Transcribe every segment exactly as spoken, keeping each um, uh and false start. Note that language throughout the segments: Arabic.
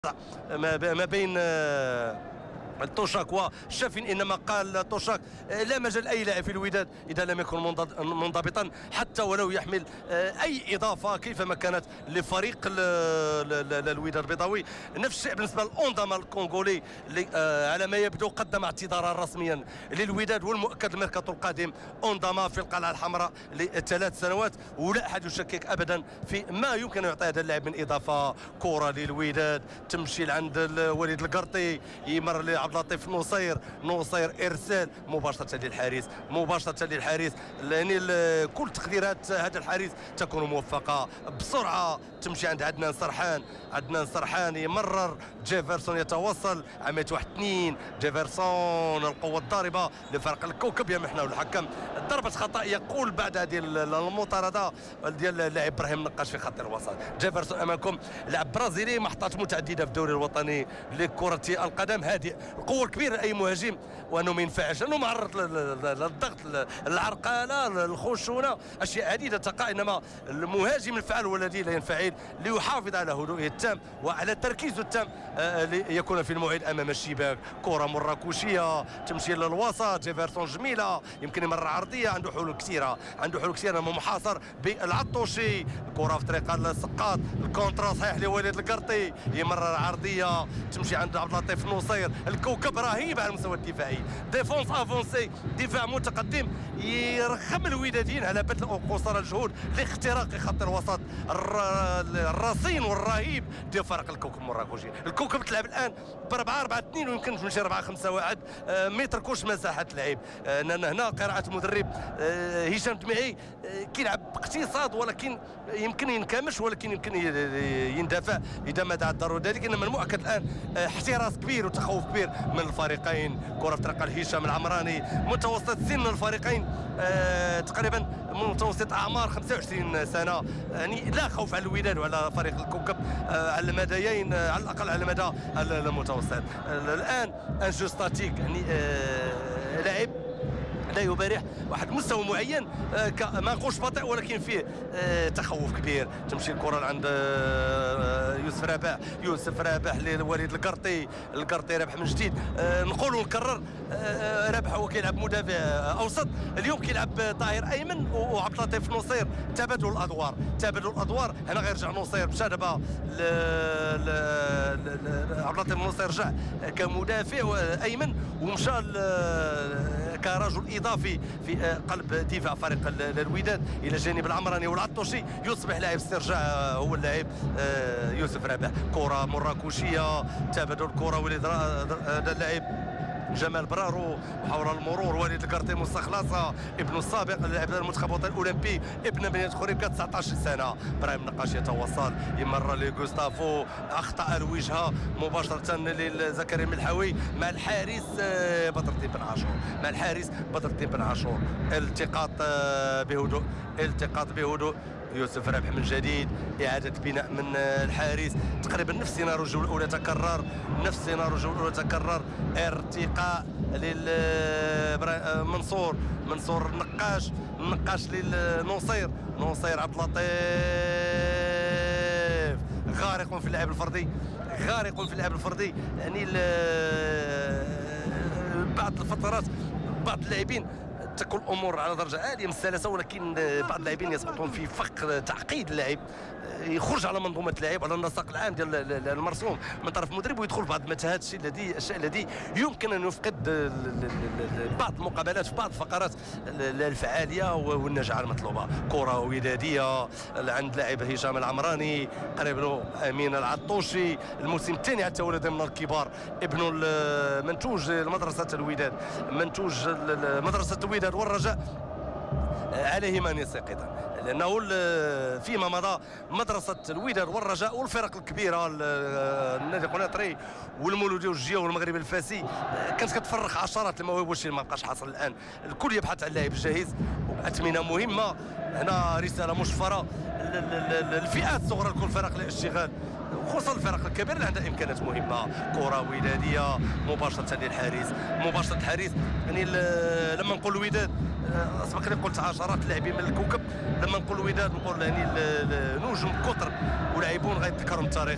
المقطع ما بين توشاك وشافين، انما قال توشاك لا مجال لاي لاعب في الوداد اذا لم يكن منضبطا حتى ولو يحمل اي اضافه كيفما كانت لفريق الوداد البيضاوي. نفس الشيء بالنسبه لاونداما الكونغولي اللي على ما يبدو قدم اعتذارا رسميا للوداد، والمؤكد الميركاتو القادم اونداما في القلعه الحمراء لثلاث سنوات، ولا احد يشكك ابدا في ما يمكن ان يعطي هذا اللاعب من اضافه. كره للوداد تمشي لعند وليد القرطي، يمر عبد اللطيف نصير نصير ارسال مباشره للحارس مباشره للحارس يعني كل تقديرات هذا الحارس تكون موفقه. بسرعه تمشي عند عدنان سرحان عدنان سرحان يمرر جيفرسون يتوصل عمليه واحد اثنين جيفرسون القوه الضاربه لفريق الكوكب يمحنا الحكم ضربه خطا يقول بعد هذه المطارده ديال اللاعب ابراهيم نقاش في خط الوسط. جيفرسون امامكم لاعب برازيلي محطات متعدده في الدوري الوطني لكره القدم، هادئ القوه الكبيره لاي مهاجم وانه ما ينفعش انه معرض للضغط العرقله الخشونه اشياء عديده تقع، انما المهاجم الفعال هو الذي لا ينفعل ليحافظ على هدوئه التام وعلى تركيزه التام ليكون في الموعد امام الشباك. كره مراكشيه تمشي للوسط، جيفرسون جميله يمكن يمر عرضيه، عنده حلول كثيره عنده حلول كثيره محاصر بالعطوشي. كره في طريق السقاط، الكونترا صحيح لوليد القرطي يمرر عرضيه تمشي عند عبد اللطيف نصير. الكوكب رهيب على المستوى الدفاعي، ديفونس افونسي دفاع متقدم يرغم الوداديين على بذل قصارى الجهود لاختراق خط الوسط الرصين والرهيب ديال فريق الكوكب المراكشي. الكوكب تلعب الان ب أربعة أربعة اثنين ويمكن تمشي أربعة خمسة واحد، ما يتركوش مساحه لعب. هنا قراءه المدرب هشام دميعي كيلعب باقتصاد، ولكن يمكن ينكمش ولكن يمكن يندفع اذا ما دعا الضروره ذلك. انما المؤكد الان احتراس كبير وتخوف كبير من الفريقين. كره في طريق هشام العمراني، متوسط سن الفريقين آه تقريبا متوسط اعمار خمسة وعشرين سنه، يعني لا خوف على الوداد وعلى فريق الكوكب آه على المديين آه على الاقل على المدى المتوسط. آه الان انجو ستاتيك يعني آه لاعب لا يبارح واحد المستوى معين آه ما نقولش بطيء ولكن فيه آه تخوف كبير. تمشي الكره عند آه يوسف رابح يوسف رابح لوليد القرطي، القرطي رابح من جديد. آه نقول ونكرر آه رابح هو كيلعب مدافع اوسط، اليوم كيلعب طاهر ايمن وعبد اللطيف نصير، تبادل الادوار تبادل الادوار. هنا غيرجع نصير مشى دابا عبد اللطيف نصير رجع كمدافع ايمن ومشى كرجل اضافي في قلب دفاع فريق الوداد الى جانب العمراني والعطوشي. يصبح لاعب استرجاع هو اللاعب يوسف رابح. كره مراكشيه تبادل كره وليد هذا اللاعب جمال برارو محاولة المرور، وليد القرطي مستخلصة ابن السابق اللاعب المنتخب الوطني الاولمبي ابن مدينة خريبكا تسعة عشر سنة. ابراهيم نقاش يتوصل يمر لغوستافو، اخطا الوجهه مباشرة لزكريا الملحاوي مع الحارس بدر الدين بن عاشور مع الحارس بدر الدين بن عاشور. التقاط بهدوء التقاط بهدوء يوسف رابح من جديد، إعادة بناء من الحارس. تقريبا نفس سيناريو الجولة الأولى تكرر نفس سيناريو الجولة الأولى تكرر. ارتقاء للمنصور منصور النقاش النقاش للنصير نصير عبد اللطيف غارق في اللعب الفردي غارق في اللعب الفردي يعني بعض الفترات بعض اللاعبين تكون الامور على درجه عاليه من السلاسه، ولكن بعض اللاعبين يسقطون في فق تعقيد اللاعب يخرج على منظومه اللاعب على النسق العام ديال المرسوم من طرف المدرب ويدخل بعض المتاهات. الشيء الذي الاشياء الذي يمكن ان يفقد بعض المقابلات في بعض الفقرات الفعاليه والنجاعه المطلوبه. كره وداديه عند لاعب هشام العمراني قريب له امين العطوشي، الموسم الثاني على التوالي ضمن الكبار، ابن منتوج مدرسه الوداد منتوج مدرسه الوداد والرجاء عليهما ان يستيقظا، لانه فيما مضى مدرسه الوداد والرجاء والفرق الكبيره النادي القنيطري والمولوديه والجيه والمغرب الفاسي كانت كتفرخ عشرات المواهب، والشيء ما بقاش حاصل الان. الكل يبحث عن لاعب جاهز واثمنه مهمه. هنا رساله مشفره للفئات الصغرى لكل فرق الاشتغال خصوصا الفرق الكبيره اللي عندها امكانيات مهمه. كره وداديه مباشره للحارس مباشره الحارس يعني لما نقول الوداد سبق لي قلت عشرات اللاعبين من الكوكب، لما نقول الوداد نقول يعني نجوم كثر ولاعبون غيتذكرهم التاريخ.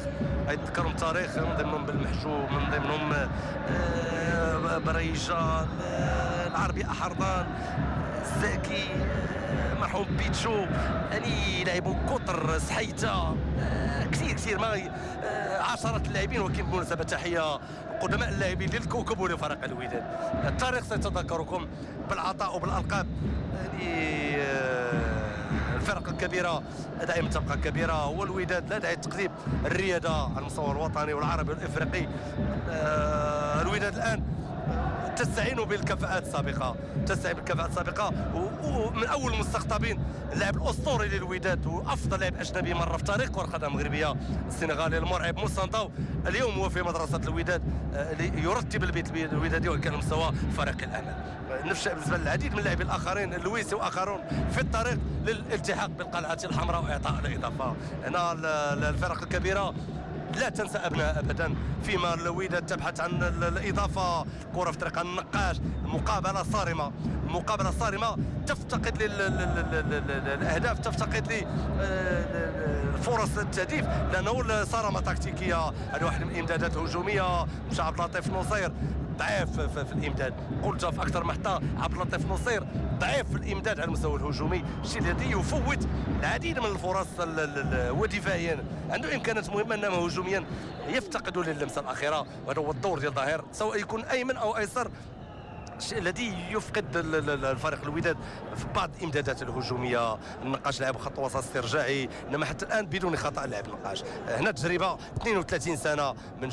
يتذكروا التاريخ، من ضمنهم بالمحجوب، من ضمنهم آه بريجه، آه العربي احرضان، الزاكي، آه مرحوم بيتشو، يعني لاعبوا كثر، سحيته، آه كثير كثير ما آه عشرات اللاعبين. ولكن بالمناسبه تحيه قدماء اللاعبين للكوكب ولفريق الوداد. التاريخ سيتذكركم بالعطاء وبالالقاب. يعني آه الفرق الكبيره دائما تبقى كبيره، والوداد لا داعي لتقديم الرياده على المستوى الوطني والعربي والافريقي. آه الوداد الان تستعين بالكفاءات السابقه، تستعين بالكفاءات السابقه، ومن اول المستقطبين اللاعب الاسطوري للوداد وافضل لاعب اجنبي مره في تاريخ كره القدم المغربيه السنغالي المرعب موسى نطاو، اليوم هو في مدرسه الوداد يرتب البيت الودادي وكان مستوى فريق الامل. نفس الشيء بالنسبه للعديد من اللاعبين الاخرين، اللويسي واخرون في الطريق للالتحاق بالقلعه الحمراء واعطاء الاضافه. هنا الفرق الكبيره لا تنسى ابناء ابدا، فيما الوداد تبحث عن الاضافه، كره في طريق النقاش، مقابله صارمه، مقابله صارمه تفتقد للاهداف، تفتقد لفرص التهديف، لانه صارمه تكتيكيه. هذه واحده من الامدادات الهجوميه، مشى عبد اللطيف نصير ضعيف في الامداد، قلتها في اكثر محطه، عبد اللطيف نصير ضعيف في الامداد على المستوى الهجومي، الشيء الذي يفوت العديد من الفرص ودفاعيا عنده امكانات مهمه، انما هجوميا يفتقد للمسه الاخيره، وهذا هو الدور ديال الظهير سواء يكون ايمن او ايسر، الشيء الذي يفقد الفريق الوداد في بعض الامدادات الهجوميه. النقاش لعب خط وسط استرجاعي، انما حتى الان بدون خطا لعب النقاش. هنا تجربه اثنين وثلاثين سنه من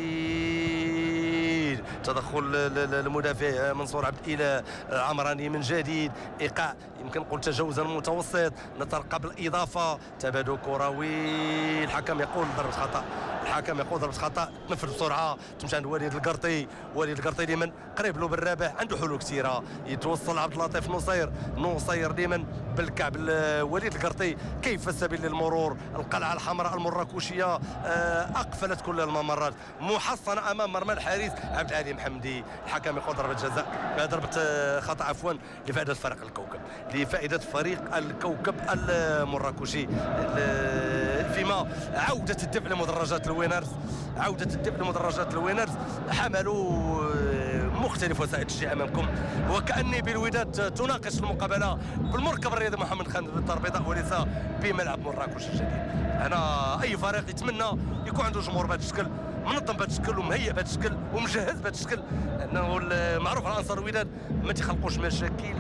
جديد، تدخل المدافع منصور عبد الاله العمراني من جديد، ايقاع يمكن نقول تجاوزا متوسط، نترقب الاضافه، تبادل كروي، الحكم يقول ضربه خطا، الحكم يقول ضربه خطا، تنفذ بسرعه، تمشي عند وليد القرطي، وليد القرطي لمن قريب له بالرابح، عنده حلول كثيره، يتوصل عبد اللطيف نصير، نصير لمن بالكعب وليد القرطي، كيف السبيل للمرور، القلعه الحمراء المراكشيه اقفلت كل الممرات، محصنه امام مرمى الحارس عبد العالي محمدي، الحكم يقول ضربه جزاء، ضربه خطا عفوا لفائده فريق الكوكب، لفائده فريق الكوكب المراكشي، فيما عوده الدفع لمدرجات الوينرز، عوده الدفع لمدرجات الوينرز، حملوا مختلف وسائل التشجيع امامكم، وكاني بالوداد تناقش المقابله بالمركب الرياضي محمد خان بالدار البيضاء وليس بملعب مراكش الجديد. انا اي فريق يتمنى يكون عنده جمهور بهذا الشكل، منظم بهذا الشكل ومهيئ بهذا الشكل ومجهز بهذا الشكل، انه معروف على انصار الوداد ما تيخلقوش مشاكل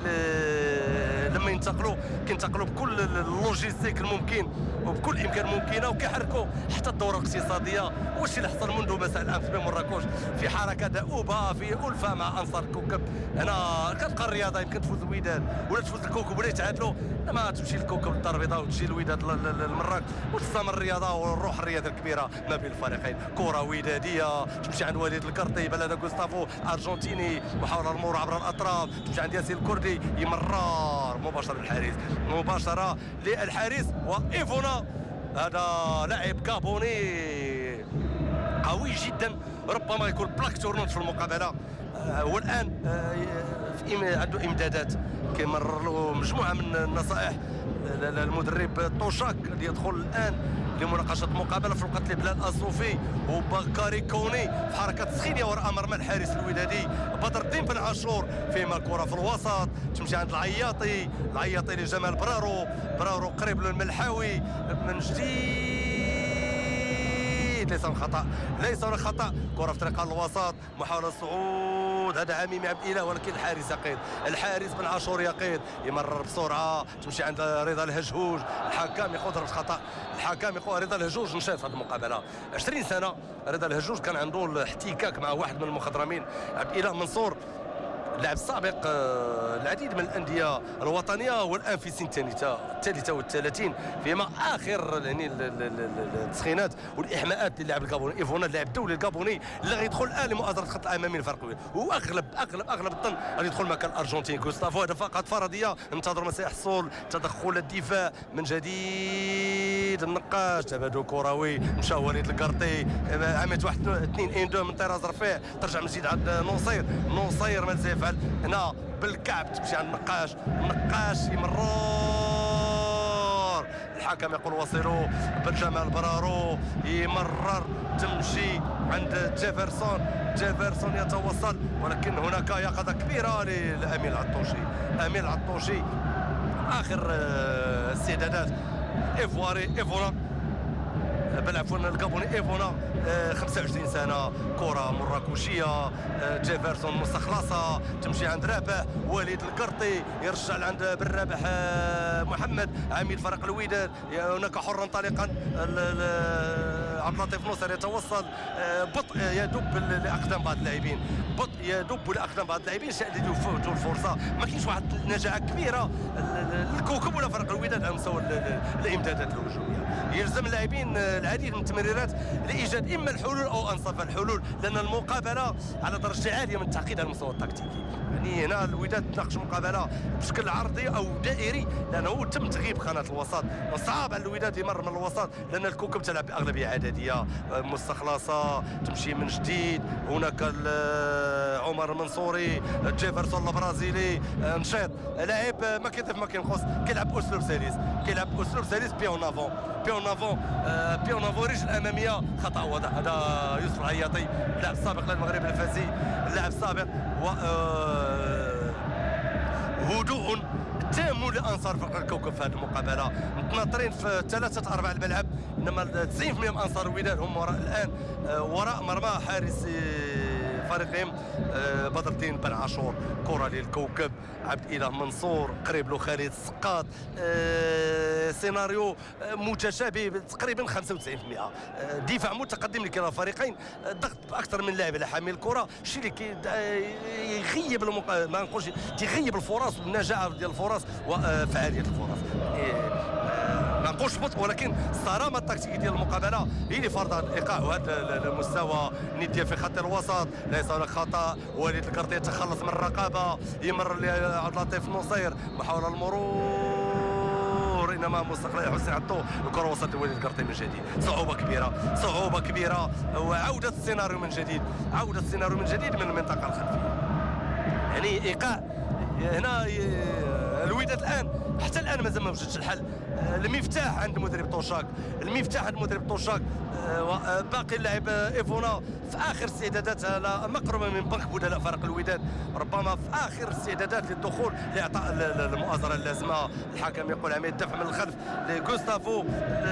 لما ينتقلوا، كينتقلوا بكل اللوجيستيك الممكن وبكل الامكان الممكنه، وكيحركوا حتى الدوره الاقتصاديه، والشيء اللي حصل منذ مساء الامس بين مراكش في حركه دؤوبه في الفه مع انصار الكوكب. هنا كتبقى الرياضه يمكن تفوز الوداد ولا تفوز الكوكب ولا يتعادلوا، ما تمشي الكوكب للدار البيضاء وتجي الوداد للمراكش، وتستمر الرياضه والروح الرياضيه الكبيره ما بين الفريقين. كره وداديه تمشي عند وليد القرطي، بلد غوستافو ارجنتيني، محاوله المرور عبر الاطراف، تمشي عند ياسين الكردي، يمرر مباشره للحارس، مباشره للحارس، وايفونا هذا لاعب كابوني قوي جدا، ربما يكون بلاك تورنوت في المقابله. آه والان آه عنده امدادات، كيمرر له مجموعه من النصائح المدرب طوشاك اللي يدخل الان لمناقشه مقابله في الوقت اللي بلال الصوفي وبكاري كوني في حركه تسخينيه وراء مرمى الحارس الودادي بدر الدين بن عاشور، فيما الكره في الوسط تمشي عند العياطي، العياطي لجمال برارو، برارو قريب للملحاوي من جديد، ليس خطا، ليس خطا، كره في طريق الوسط، محاوله صعود، هذا عميمي عبد الاله، ولكن الحارس يقيد، الحارس بن عاشور يقيد، يمرر بسرعه، تمشي عند رضا الهجهوج، الحكم يقول ضربه خطا، الحكم يقول رضا الهجوج نشاط في هذه المقابله، عشرين سنه رضا الهجوج كان عنده الاحتكاك مع واحد من المخضرمين عبد الاله منصور، لاعب سابق العديد من الانديه الوطنيه، والان في سن الثالثه والثلاثين، فيما اخر يعني التسخينات والاحماءات للاعب الكابوني ايفونا، اللاعب الدولي الكابوني اللي غيدخل الان لمؤازره الخط الامامي للفريق، واغلب اغلب اغلب الظن غادي يدخل مكان الارجنتيني غوستافو. هذا فقط فرضيه، ننتظر ما سيحصل، تدخل الدفاع من جديد، النقاش، تبادل كروي، مشى وليد القرطي، عملت واحد اثنين ان دو من طراز رفيع، ترجع من جديد عند نصير، نصير مازال يفعل هنا بالكعب، تمشي عند النقاش، النقاش يمرر، الحكم يقول وصلوا. بنجامال برارو يمرر تمشي عند جيفرسون، جيفرسون يتوصل، ولكن هناك يقظة كبيرة لأمين العطوشي. أمين العطوشي آخر استعدادات إيفواري إيفونا بل عفوا الكابوني ايفونا خمسة وعشرين سنه، كره مراكشيه، جيفرسون مستخلصه تمشي عند رابح، وليد القرطي يرجع لعند بن رابح محمد عميد فريق الوداد، هناك حرا طليقا عبد اللطيف نصر يتوصل، بطء يدب لاقدام بعض اللاعبين، بطء يدب لاقدام بعض اللاعبين، شاء اللي يفوتوا الفرصه. ما كاينش واحد النجاعه كبيره الكوكب ولا فريق الوداد على مستوى الامدادات الهجوميه. يلزم اللاعبين العديد من التمريرات لايجاد اما الحلول او انصاف الحلول، لان المقابله على درجه عاليه من التعقيد على المستوى التكتيكي. يعني هنا الوداد تناقش مقابله بشكل عرضي او دائري، لانه تم تغييب قناه الوسط، وصعب على الوداد يمر من الوسط لان الكوكب تلعب باغلبيه عدديه مستخلصه تمشي من جديد. هناك عمر المنصوري، جيفرسون البرازيلي نشيط، لاعب ما كيضيف ما كينقص، كيلعب اسلوب سلس، كيلعب اسلوب سلس بيون افون بيون افون بيون افون رجل اماميه خطا واضح. هذا يوسف العياطي اللاعب السابق للمغرب الفاسي، اللاعب السابق، و هدوء تام لانصار فريق الكوكب في هذه المقابله، متناطرين في ثلاثه ارباع الملعب، انما تسعين بالمئة من انصار الوداد هم وراء الان وراء مرمى حارس فريقهم بدر الدين بن عاشور. كره للكوكب، عبد الاله منصور قريب له خالد السقاط، سيناريو متشابه تقريبا خمسة وتسعين بالمئة، دفاع متقدم لكلا الفريقين، ضغط باكثر من لاعب على حامل الكره، الشيء اللي يغيب المق... ما نقولش تيغيب الفرص والنجاعه ديال الفرص وفعاليه الفرص. ما نقولش بطء، ولكن الصرامه التكتيكيه ديال المقابله هي اللي فرض هذا الايقاع وهذا المستوى النديه في خط الوسط. ليس هناك خطا، وليد القرطي يتخلص من الرقابه، يمر لعبد اللطيف نصير، محاوله المرور، انما مستقبل حسين عطو، الكره وصلت لوليد القرطي من جديد. صعوبه كبيره، صعوبه كبيره، وعوده السيناريو من جديد، عوده السيناريو من جديد من المنطقه الخلفيه. يعني ايقاع هنا الوداد الان حتى الان مازال ما وجدش الحل. المفتاح عند المدرب طوشاك، المفتاح عند المدرب طوشاك، باقي اللاعب ايفونا في اخر استعدادات على مقربه من بنك بدلاء فريق الوداد، ربما في اخر استعدادات للدخول لاعطاء المؤازره اللازمه. الحكم يقول عمليه دفع من الخلف لغوستافو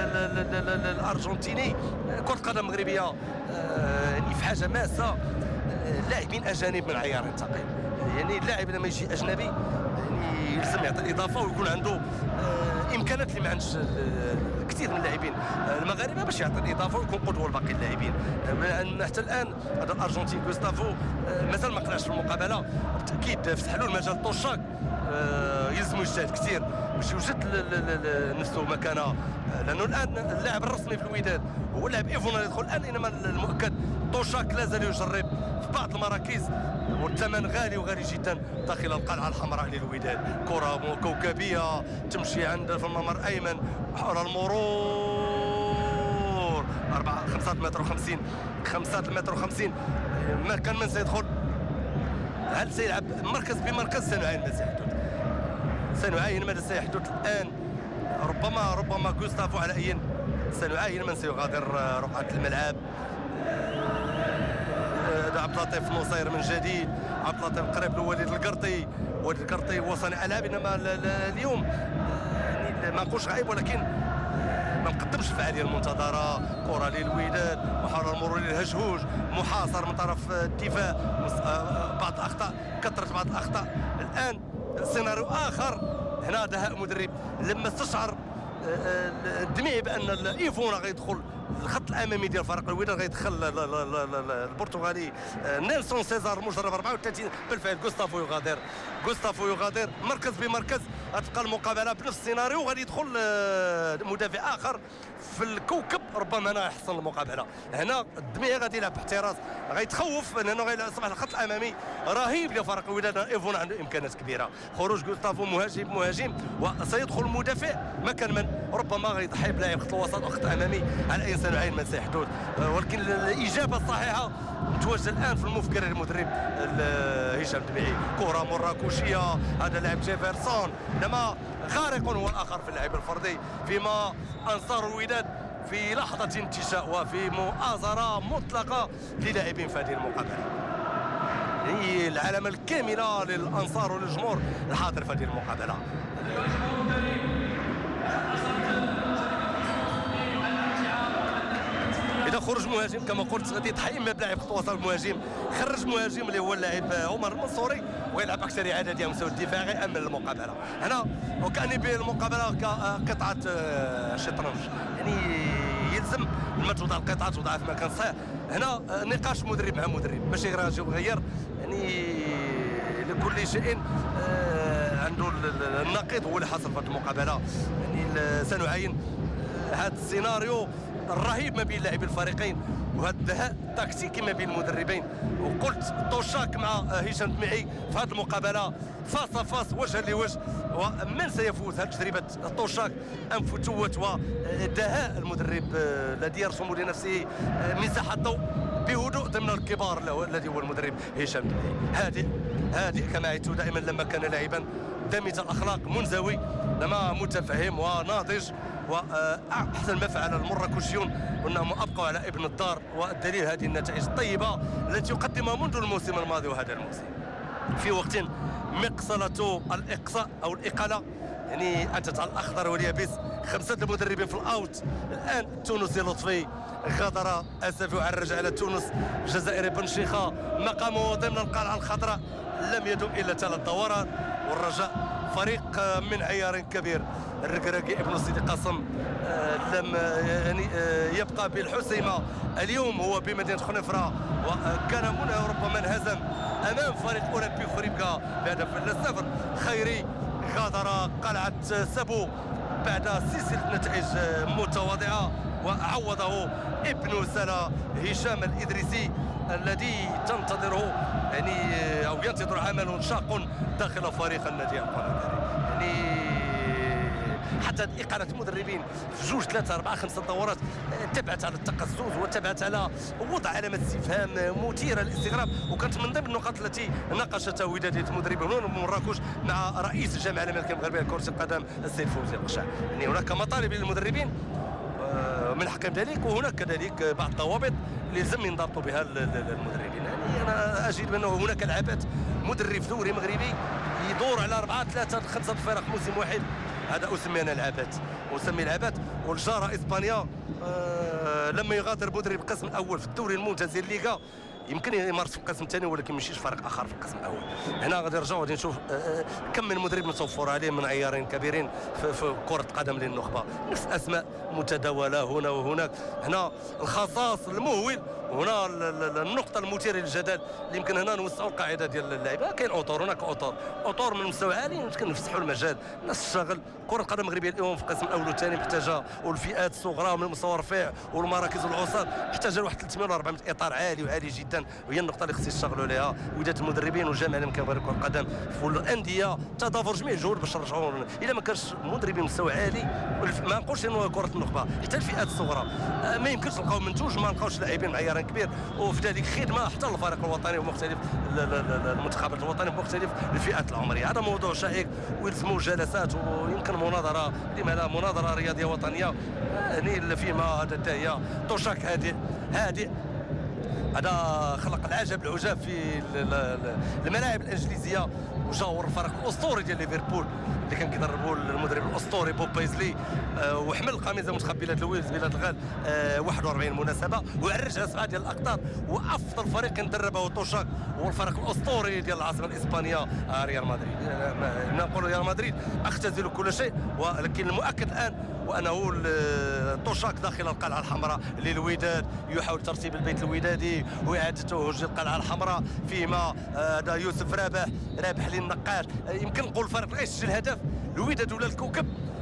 الارجنتيني. كره قدم مغربيه يعني في حاجه ماسه، لاعبين اجانب من عيار ثقيل. يعني اللاعب لما يجي اجنبي يعني يلزم يعطي الاضافه ويكون عنده آه امكانات اللي ما عندش كثير من اللاعبين المغاربه باش يعطي الاضافه ويكون قدوه لباقي اللاعبين. آه حتى الان هذا الارجنتين غوستافو آه مازال ما قنعش في المقابله، بالتاكيد فتح له المجال طوشاك، آه يلزمو يجتهد كثير باش يوجد نفسه مكانه، لانه الان اللاعب الرسمي في الوداد هو اللاعب ايفونا اللي يدخل الان، انما المؤكد طوشاك لا زال يجرب في بعض المراكز والثمن غالي وغالي جدا داخل القلعه الحمراء للوداد. كره كوكبيه تمشي عند في الممر ايمن، حول المرور أربعة خمسة متر وخمسين، خمسة متر وخمسين، ما كان من سيدخل، هل سيلعب مركز بمركز؟ سنعاين ما سيحدث، سنعاين ماذا سيحدث الان. ربما ربما غوستافو على اي، سنعاين من سيغادر رقعه الملعب. عبد اللطيف نصير من جديد، عبد اللطيف قريب لوليد القرطي، وليد القرطي هو صانع العاب، انما اليوم يعني ما نقولش غايب ولكن ما مقدمش الفعاليه المنتظره. كره للوداد، محاوله المرور للهجهوج، محاصر من طرف الدفاع، بعض الاخطاء، كثرت بعض الاخطاء. الان سيناريو اخر، هنا دهاء مدرب لما استشعر الدميع بان الايفونا غيدخل الخط الامامي ديال فريق الوداد، غيدخل البرتغالي نيلسون سيزار مجرب أربعة وثلاثين. بالفعل غوستافو يغادر، غوستافو يغادر مركز بمركز. غتبقى المقابله بنفس السيناريو، غادي يدخل مدافع اخر في الكوكب ربما هنا يحسن المقابله. هنا الدميع غادي يلعب باحتراز، غيتخوف لانه غيصبح الخط الامامي رهيب لفريق الوداد. ايفون عنده امكانيات كبيره، خروج جوستافو مهاجم مهاجم وسيدخل المدافع مكان من ربما غيضحي بلاعب خط الوسط او خط امامي على اي انسان عين من سيحدث. ولكن الاجابه الصحيحه متواجده الان في المفكر المدرب هشام الدميعي. كره مراكشيه، هذا لاعب جيفرسون، انما خارق هو الاخر في اللعب الفردي، فيما انصار الوداد في لحظه انتشاء وفي مؤازره مطلقه للاعبين في هذه المقابله. هي العلامه الكامله للانصار وللجمهور الحاضر في هذه المقابله. إذا خرج مهاجم كما قلت غادي يضحي اما بلاعب خط وسط المهاجم، خرج مهاجم اللي هو اللاعب عمر المنصوري ويلعب اكثر اعاده ديال المستوى الدفاعي غيامن المقابله. هنا وكان بالمقابله كقطعه شطرنج، يعني يلزم المجهود على القطعه توضع في مكان صحيح. هنا نقاش مدرب مع مدرب ماشي غير غادي يغير، يعني لكل شيء عنده النقيض هو اللي حصل في هذه المقابله. يعني سنعاين هذا السيناريو الرهيب ما بين لاعبي الفريقين وهذا الدهاء التكتيكي ما بين المدربين. وقلت توشاك مع هشام الدميعي في هذه المقابله فاس فاس وجها لوجه، ومن سيفوز هذه تجربه توشاك ام فتوت ودهاء المدرب الذي يرسم لنفسه مساحه ضوء بهدوء ضمن الكبار الذي هو المدرب هشام الدميعي. هادئ هادئ كما عدت دائما لما كان لاعبا دمج الاخلاق، منزوي لما متفهم وناضج. واحسن ما فعل المراكشيون انهم ابقوا على ابن الدار، والدليل هذه النتائج الطيبه التي يقدمها منذ الموسم الماضي وهذا الموسم في وقت مقصله الاقصاء او الاقاله. يعني اتت على الاخضر واليابس، خمسه المدربين في الاوت. الان التونسي لطفي غادر اسفي وعرج على تونس. الجزائري بن شيخه مقامه ضمن القلعه الخضراء لم يدم الا ثلاث دورات. والرجاء فريق من عيار كبير، الركراكي ابن سيدي قاسم لم يعني يبقى بالحسيمه. اليوم هو بمدينه خنفره وكان هنا ربما انهزم امام فريق اولمبي خريبكا بهدف للصفر. خيري غادر قلعه سابو بعد سلسله نتائج متواضعه، وعوضه ابن سلا هشام الادريسي الذي تنتظره يعني او ينتظر عمل شاق داخل فريق النادي القناطري. يعني حتى اقاله المدربين في جوج ثلاثه اربعه خمسه دورات تبعت على التقزز وتبعت على وضع علامه استفهام مثيره للاستغراب، وكانت من ضمن النقاط التي ناقشتها وداديه المدربين هنا من مراكش مع رئيس الجامعه الامريكيه المغربيه لكره القدم السيد فوزي القشع. يعني هناك مطالب للمدربين من حقهم ذلك، وهناك كذلك بعض الضوابط اللي لازم ينضبطوا بها المدربين. يعني انا اجد بانه هناك لعبات مدرب دوري مغربي يدور على اربعه ثلاثه خمسه فرق موسم واحد، هذا اسمي انا لعبات واسمي لعبات. والجاره اسبانيا آه لما يغادر مدرب القسم الاول في الدوري الممتاز الليغا يمكن يمارس في القسم الثاني، ولكن ماشيش فريق اخر في القسم الاول. هنا غادي نرجعوا غادي نشوف آه كم من مدرب متوفر عليه من عيارين كبيرين في, في كره القدم للنخبه، نفس اسماء متداوله هنا وهناك. هنا الخصاص المهول، وهنا النقطه المثيره للجدل اللي يمكن هنا نوسعوا القاعده ديال اللعيبه. كاين اوتور، هناك اوتور اوتور من مستوى عالي، يمكن نفتحوا المجال الناس تشتغل. كره القدم المغربيه اليوم في القسم الاول والثاني محتاجه، والفئات الصغرى من المستوى الرفيع والمراكز والعصاب محتاجه لواحد ثلاثمائة ولا أربعمائة اطار عالي وعالي جدا، وهي النقطه اللي خص يشتغلوا عليها وداد المدربين والجامعه الامريكيه لكره القدم والانديه. تضافر جميع الجهود باش نرجعوا. الا ما كانش مدربين مستوى عالي، ما نقولش انه كره النخبه، حتى الفئات الصغرى ما يمكنش نلقاو منتوج، ما نلقاوش لاعبين معيار كبير، وفي ذلك خدمه حتى للفريق الوطني ومختلف المنتخبات الوطنيه بمختلف الفئات العمريه. هذا موضوع شائك ويلزموا جلسات ويمكن مناظره، لما لا مناظره رياضيه وطنيه يعني فيما هذا الداهيه. توشاك هادئ هادئ، هذا خلق العجب العجاب في الملاعب الانجليزيه، وجاور الفريق الاسطوري ديال ليفربول اللي كان كيدربوا المدرب الاسطوري بوب بايزلي، أه وحمل القميص منتخب بلاد الويلز بلاد الغال أه واحد وأربعين مناسبه، وعرج على سبعه ديال الاقطار. وافضل فريق كان دربه توشاك هو الفريق الاسطوري ديال العاصمه الاسبانيه ريال مدريد. أه نقول ريال مدريد اختزل كل شيء، ولكن المؤكد الان وانه توشاك داخل القلعه الحمراء للوداد يحاول ترتيب البيت الودادي واعاده توهج القلعه الحمراء، فيما هذا يوسف رابح رابح للنقاش. يمكن نقول الفريق اللي يسجل هدف الوداد ولا الكوكب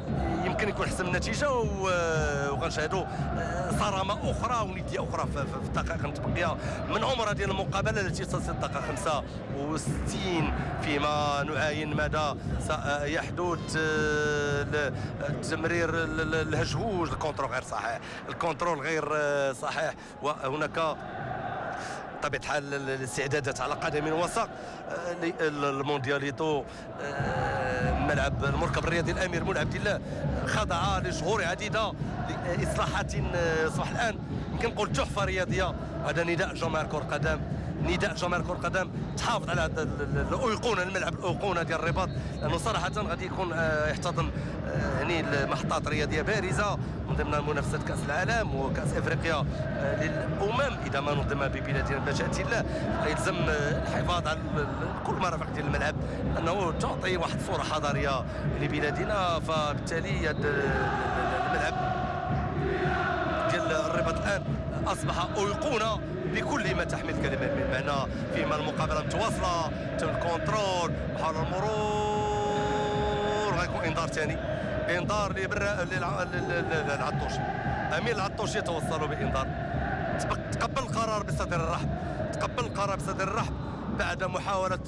يمكن يكون حسم النتيجه وغنشاهدوا صرامه اخرى ونديه اخرى في الدقائق المتبقيه من عمرها ديال المقابله التي تصل الدقيقه خمسة وستين، فيما نعاين ماذا سيحدث. التمرير الهجهوج، الكونترول غير صحيح، الكونترول غير صحيح، وهناك بطبيعة الحال الاستعدادات على قدم وساق الموندياليتو. ملعب المركب الرياضي الامير مولى عبد الله خضع لشهور عديده لاصلاحات صباح الان يمكن نقول تحفه رياضيه. هذا نداء جماهير كره القدم، نداء جماهير كره القدم تحافظ على هذا الايقونه، الملعب الايقونه ديال الرباط، لانه صراحه غادي يكون يحتضن يعني المحطات رياضيه بارزه من ضمن منافسه كاس العالم وكاس افريقيا للامم اذا ما نظم ببلادنا بمشيئه الله. يلزم الحفاظ على كل مرافق ديال الملعب انه تعطي واحد الصوره حضاريه لبلادنا، فبالتالي هذا الملعب ديال الرباط الان اصبح ايقونه بكل ما تحمل كلمه من معنى. فيما المقابله متواصله، تم الكونترول، محاول المرور، غيكون انذار ثاني، انذار للعطوشي. امين العطوشي توصلوا بانذار، تقبل القرار بصدر الرحب، تقبل القرار بصدر الرحب بعد محاوله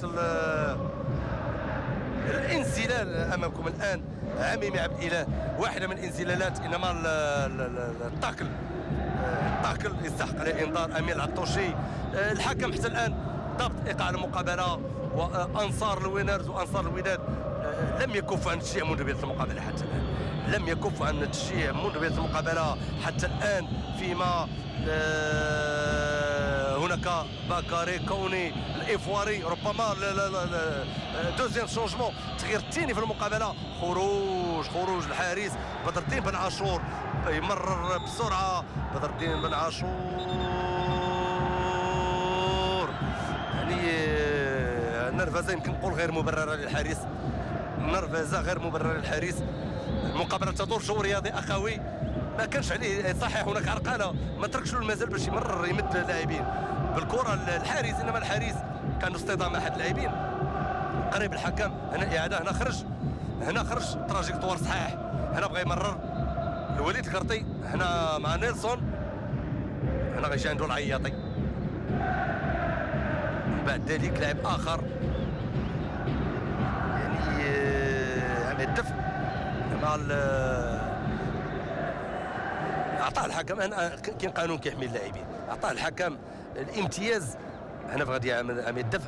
الانزلال امامكم الان. عميمي عبد الاله واحده من الانزلالات، انما التاكل التاكل يستحق عليه انذار امين العطوشي. الحكم حتى الان ضبط ايقاع المقابله، وانصار الوينرز وانصار الوداد لم يكفوا عن التشجيع منذ بدايه المقابله حتى الان، لم يكفوا عن التشجيع منذ بدايه المقابله حتى الان. فيما هناك باكاري كوني الافواري ربما دوزيام شونجمون، التغيير الثاني في المقابله، خروج خروج الحارس بدر الدين بن عاشور، يمرر بسرعه بدر الدين بن عاشور، يعني نرفزه يمكن نقول غير مبرره للحارس، نرفزه غير مبرره للحارس. المقابله تدور شو رياضي اخوي، ما كانش عليه صحيح، هناك عرقله، ما تركش له المجال باش يمرر يمد اللاعبين بالكره الحارس، انما الحارس كان اصطدام احد اللاعبين قريب الحكم. هنا اعاده، هنا خرج، هنا خرج تراجيكتوار صحيح، هنا بغى يمرر الوليد الكرطي، هنا مع نيلسون، هنا غيجي عنده العياطي. بعد ذلك لاعب اخر يعني عمل الدفع مع اعطاه الحكم، انا كاين قانون كيحمي اللاعبين، اعطاه الحكم الامتياز. هنا غادي يعمل عمل الدفع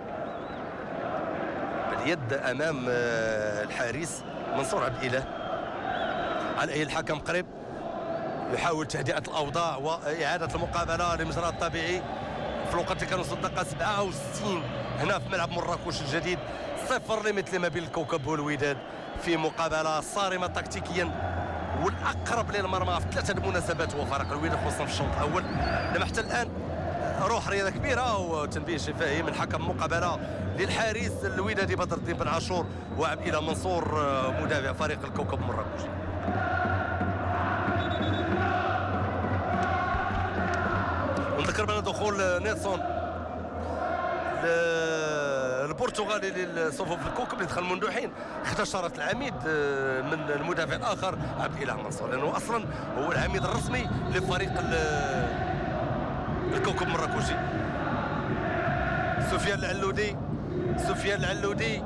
باليد امام الحارس منصور عبد الاله. على اي الحكم قريب يحاول تهدئه الاوضاع واعاده المقابله لمجرى الطبيعي في الوقت اللي كانوا وصلوا الدقيقه سبعة وستين هنا في ملعب مراكش الجديد. صفر لمثل ما بين الكوكب والوداد في مقابله صارمه تكتيكيا والاقرب للمرمى في ثلاثه المناسبات هو فريق الوداد، خصوصا في الشوط الاول. لما حتى الان روح رياضه كبيره وتنبيه شفاهي من حكم مقابله للحارس الودادي بدر الدين بن عاشور وعبد الاله منصور مدافع فريق الكوكب مراكش. ونذكر بان دخول نيلسون البرتغالي لصفوف الكوكب اللي دخل منذ حين خد شاره العميد من المدافع الاخر عبد الاله منصور، لانه اصلا هو العميد الرسمي لفريق الكوكب المراكشي. سفيان العلودي، سفيان العلودي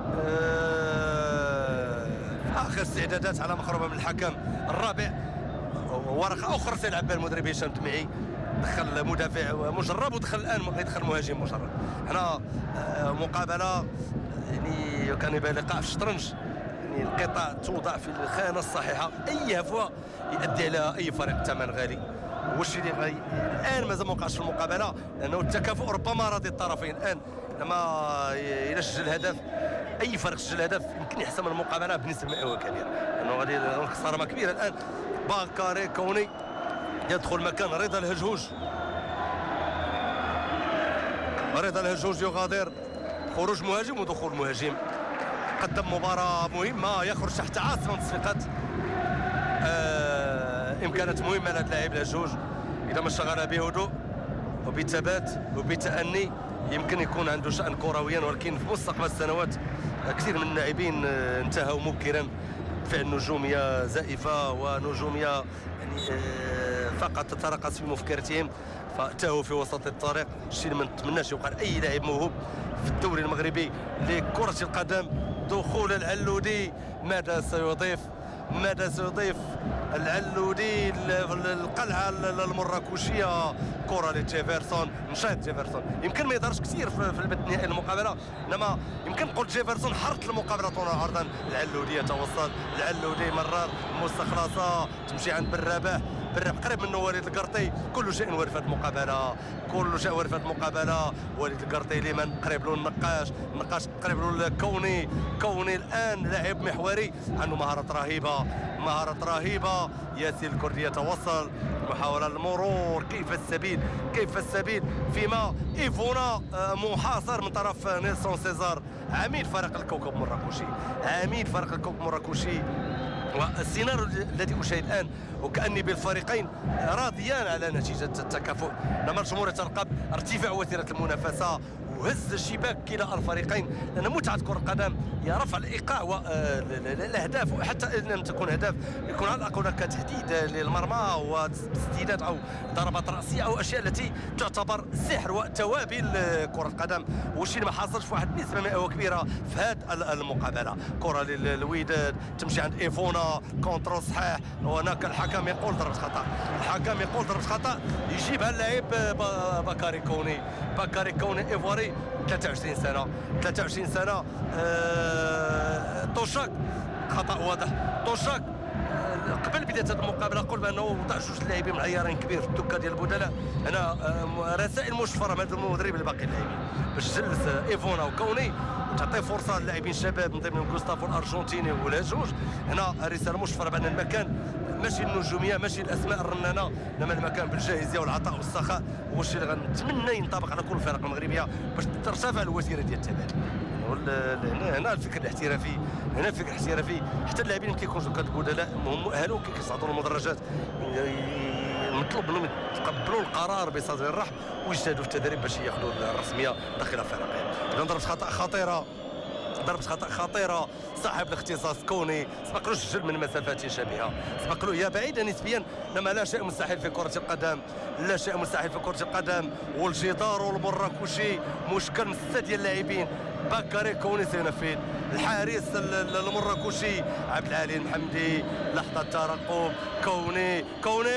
آه اخر استعدادات على مقربه من الحكم الرابع. ورقه اخرى سيلعب بها المدرب هشام تمعي، دخل مدافع مجرب ودخل الان غيدخل مهاجم مجرب. هنا آه مقابله يعني كان يبان لقاء في الشطرنج، يعني القطع توضع في الخانه الصحيحه، اي هفوه يؤدي عليها اي فريق ثمن غالي. واش اللي غي الان مازال ما وقعش في المقابله، لانه التكافؤ ربما راضي الطرفين الان. لما الى سجل هدف اي فريق سجل هدف يمكن يحسم المقابله بنسبه مئويه كبيره، لانه غادي صرامه كبيره الان. باكاري كوني يدخل مكان رضا الهجهوج، رضا الهجهوج يغادر، خروج مهاجم ودخول مهاجم. قدم مباراه مهمه، يخرج تحت عاصفه تصفيقات. آه امكانات مهمه لهذا اللاعب الهجهوج، اذا ما اشتغل بهدوء وبثبات وبتأني يمكن يكون عنده شأن كرويا، ولكن في مستقبل السنوات كثير من اللاعبين انتهوا مبكرا فعل نجوميه زائفه ونجوميه يعني فقط تترقص في مفكرتهم، فتاهوا في وسط الطريق. الشيء اللي ما نتمناش يوقع لاي لاعب موهوب في الدوري المغربي لكره القدم. دخول العلودي، ماذا سيضيف ماذا سيضيف العلودي القلعه المراكشيه؟ كره لجيفرسون، نشاط جيفرسون، يمكن ما يظهرش كثير في البث النهائي المقابله، انما يمكن نقول جيفرسون حرك المقابله طولا عرضا. العلودي يتوصل، العلودي مرر مستخلصه تمشي عند بالرباح، بالربح قريب منه وليد القرطي. كل شيء وارد في هذه المقابله، كل شيء وارد في هذه المقابله. وليد القرطي لمن قريب له النقاش، النقاش قريب له الكوني، كوني الان لاعب محوري عنده مهارات رهيبه، مهارات رهيبه. ياسين الكردي يتوصل، محاوله المرور، كيف السبيل كيف السبيل فيما ايفونا محاصر من طرف نيلسون سيزار، عميد فريق الكوكب المراكشي، عميد فريق الكوكب المراكشي. والسيناريو الذي اشاهد الان وكاني بالفريقين راضيان على نتيجه التكافؤ، لما الجمهور يترقب ارتفاع وتيره المنافسه وهز الشباك كلا الفريقين، لان متعه كره القدم هي رفع الايقاع والاهداف، وحتى ان لم تكن اهداف يكون على الاقل هناك تهديد للمرمى وتسديدات او ضربات راسيه او اشياء التي تعتبر سحر وتوابل كره القدم، والشيء اللي ما حصلش في واحد النسبه مئويه كبيره في هذه المقابله. كره للوداد تمشي عند ايفونا، كونترول صحيح، وهناك الحكم يقول ضربه خطا، الحكم يقول ضربه خطا يجيبها اللاعب بكاري كوني، بكاري كوني ايفواري ثلاثة وعشرين سنه، ثلاثة وعشرين سنه. أه... توشاك خطا واضح، توشاك أه... قبل بدايه هذه المقابله قل بانه وضع جوج لاعبين من عيار كبير في الدكه ديال البدلاء. انا أه... رسائل مشفره من هذا المدرب لباقي اللاعبين باش تجلس ايفونا وكوني وتعطي فرصه للاعبين الشباب من ضمنهم غوستافو الارجنتيني والهجوج. هنا رساله مشفره بان المكان ماشي النجوميه، ماشي الاسماء الرنانه، انما المكان بالجاهزيه والعطاء والسخاء، والشيء اللي غنتمنى ينطبق على كل الفرق المغربيه باش ترتفع الوتيره ديال التبادل. هنا هنا الفكر الاحترافي، هنا الفكر الاحترافي. حتى اللاعبين اللي كيكونوا في البدلاء هم مؤهلون كيصعدوا المدرجات، مطلوب منهم يتقبلوا القرار بصدر الرحب ويجتهدوا في التدريب باش ياخذوا الرسميه داخل فريقهم. اذا ضربه خطا خطيره، ضربة خطأ خطيرة. صاحب الاختصاص كوني سبق له سجل من مسافات شبيهة، سبق له، هي بعيدة نسبيا، انما لا شيء مستحيل في كرة القدم، لا شيء مستحيل في كرة القدم. والجدار المراكشي مشكل من ستة ديال اللاعبين. بكاري كوني سينفذ، الحارس المراكشي عبد العالي المحمدي، لحظة ترقب، كوني كوني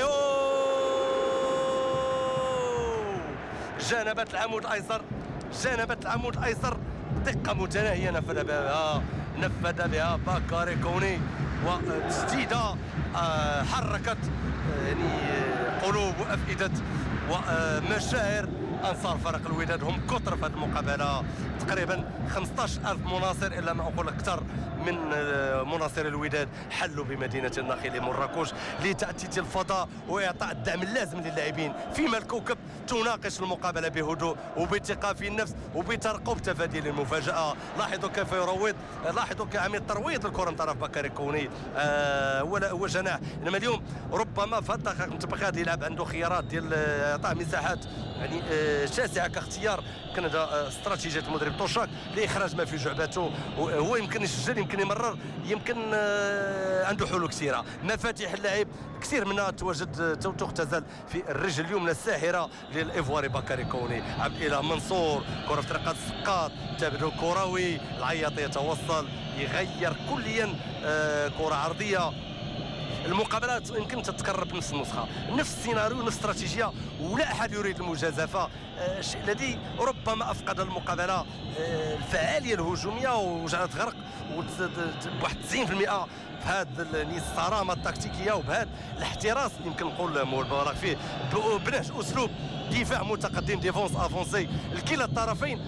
أوه! جانبت العمود الايسر، جانبت العمود الايسر، دقة متناهية نفذ بها نفذ بها بكاري كوني، وتسديدة حركت يعني قلوب وأفئدة ومشاعر أنصار فريق الوداد. هم كثر في هذه المقابلة، تقريبا خمسطاش ألف مناصر إلا ما أقول أكثر من مناصر الوداد حلوا بمدينة الناخل مراكش لتأتيت الفضاء وإعطاء الدعم اللازم للاعبين، فيما الكوكب تناقش المقابلة بهدوء وبثقة في النفس وبترقب تفادي للمفاجأة. لاحظوا كيف يروض، لاحظوا كعمل ترويض الكرة من طرف بكاري كوني آه ولا هو جناح، انما اليوم ربما في الدقائق المتبقية يلعب عنده خيارات ديال اعطاء مساحات يعني آه شاسعة كاختيار. كان هذا استراتيجية المدرب توشاك لاخراج ما في جعبته، هو يمكن يسجل، يمكن يمرر، يمكن آه عنده حلول كثيرة، مفاتيح اللعب كثير منها تواجد تختزل في الرجل اليمنى الساحرة للايفواري بكاري كوني. عبد الاله منصور، كرة في طريقة السقاط، تبادل كروي، العياطي يتوصل يغير كليا آه كرة عرضية. المقابلات يمكن تتكرر بنفس النسخه، نفس السيناريو، نفس الاستراتيجيه، ولا احد يريد المجازفه، الشيء الذي ربما افقد المقابله الفعاليه الهجوميه وجعلت غرق بواحد تسعين بالمئة في هذا الصرامه التكتيكيه وبهذا الاحتراس يمكن نقول مبالغ فيه، بنهج اسلوب دفاع متقدم، ديفونس افونسي لكلا الطرفين.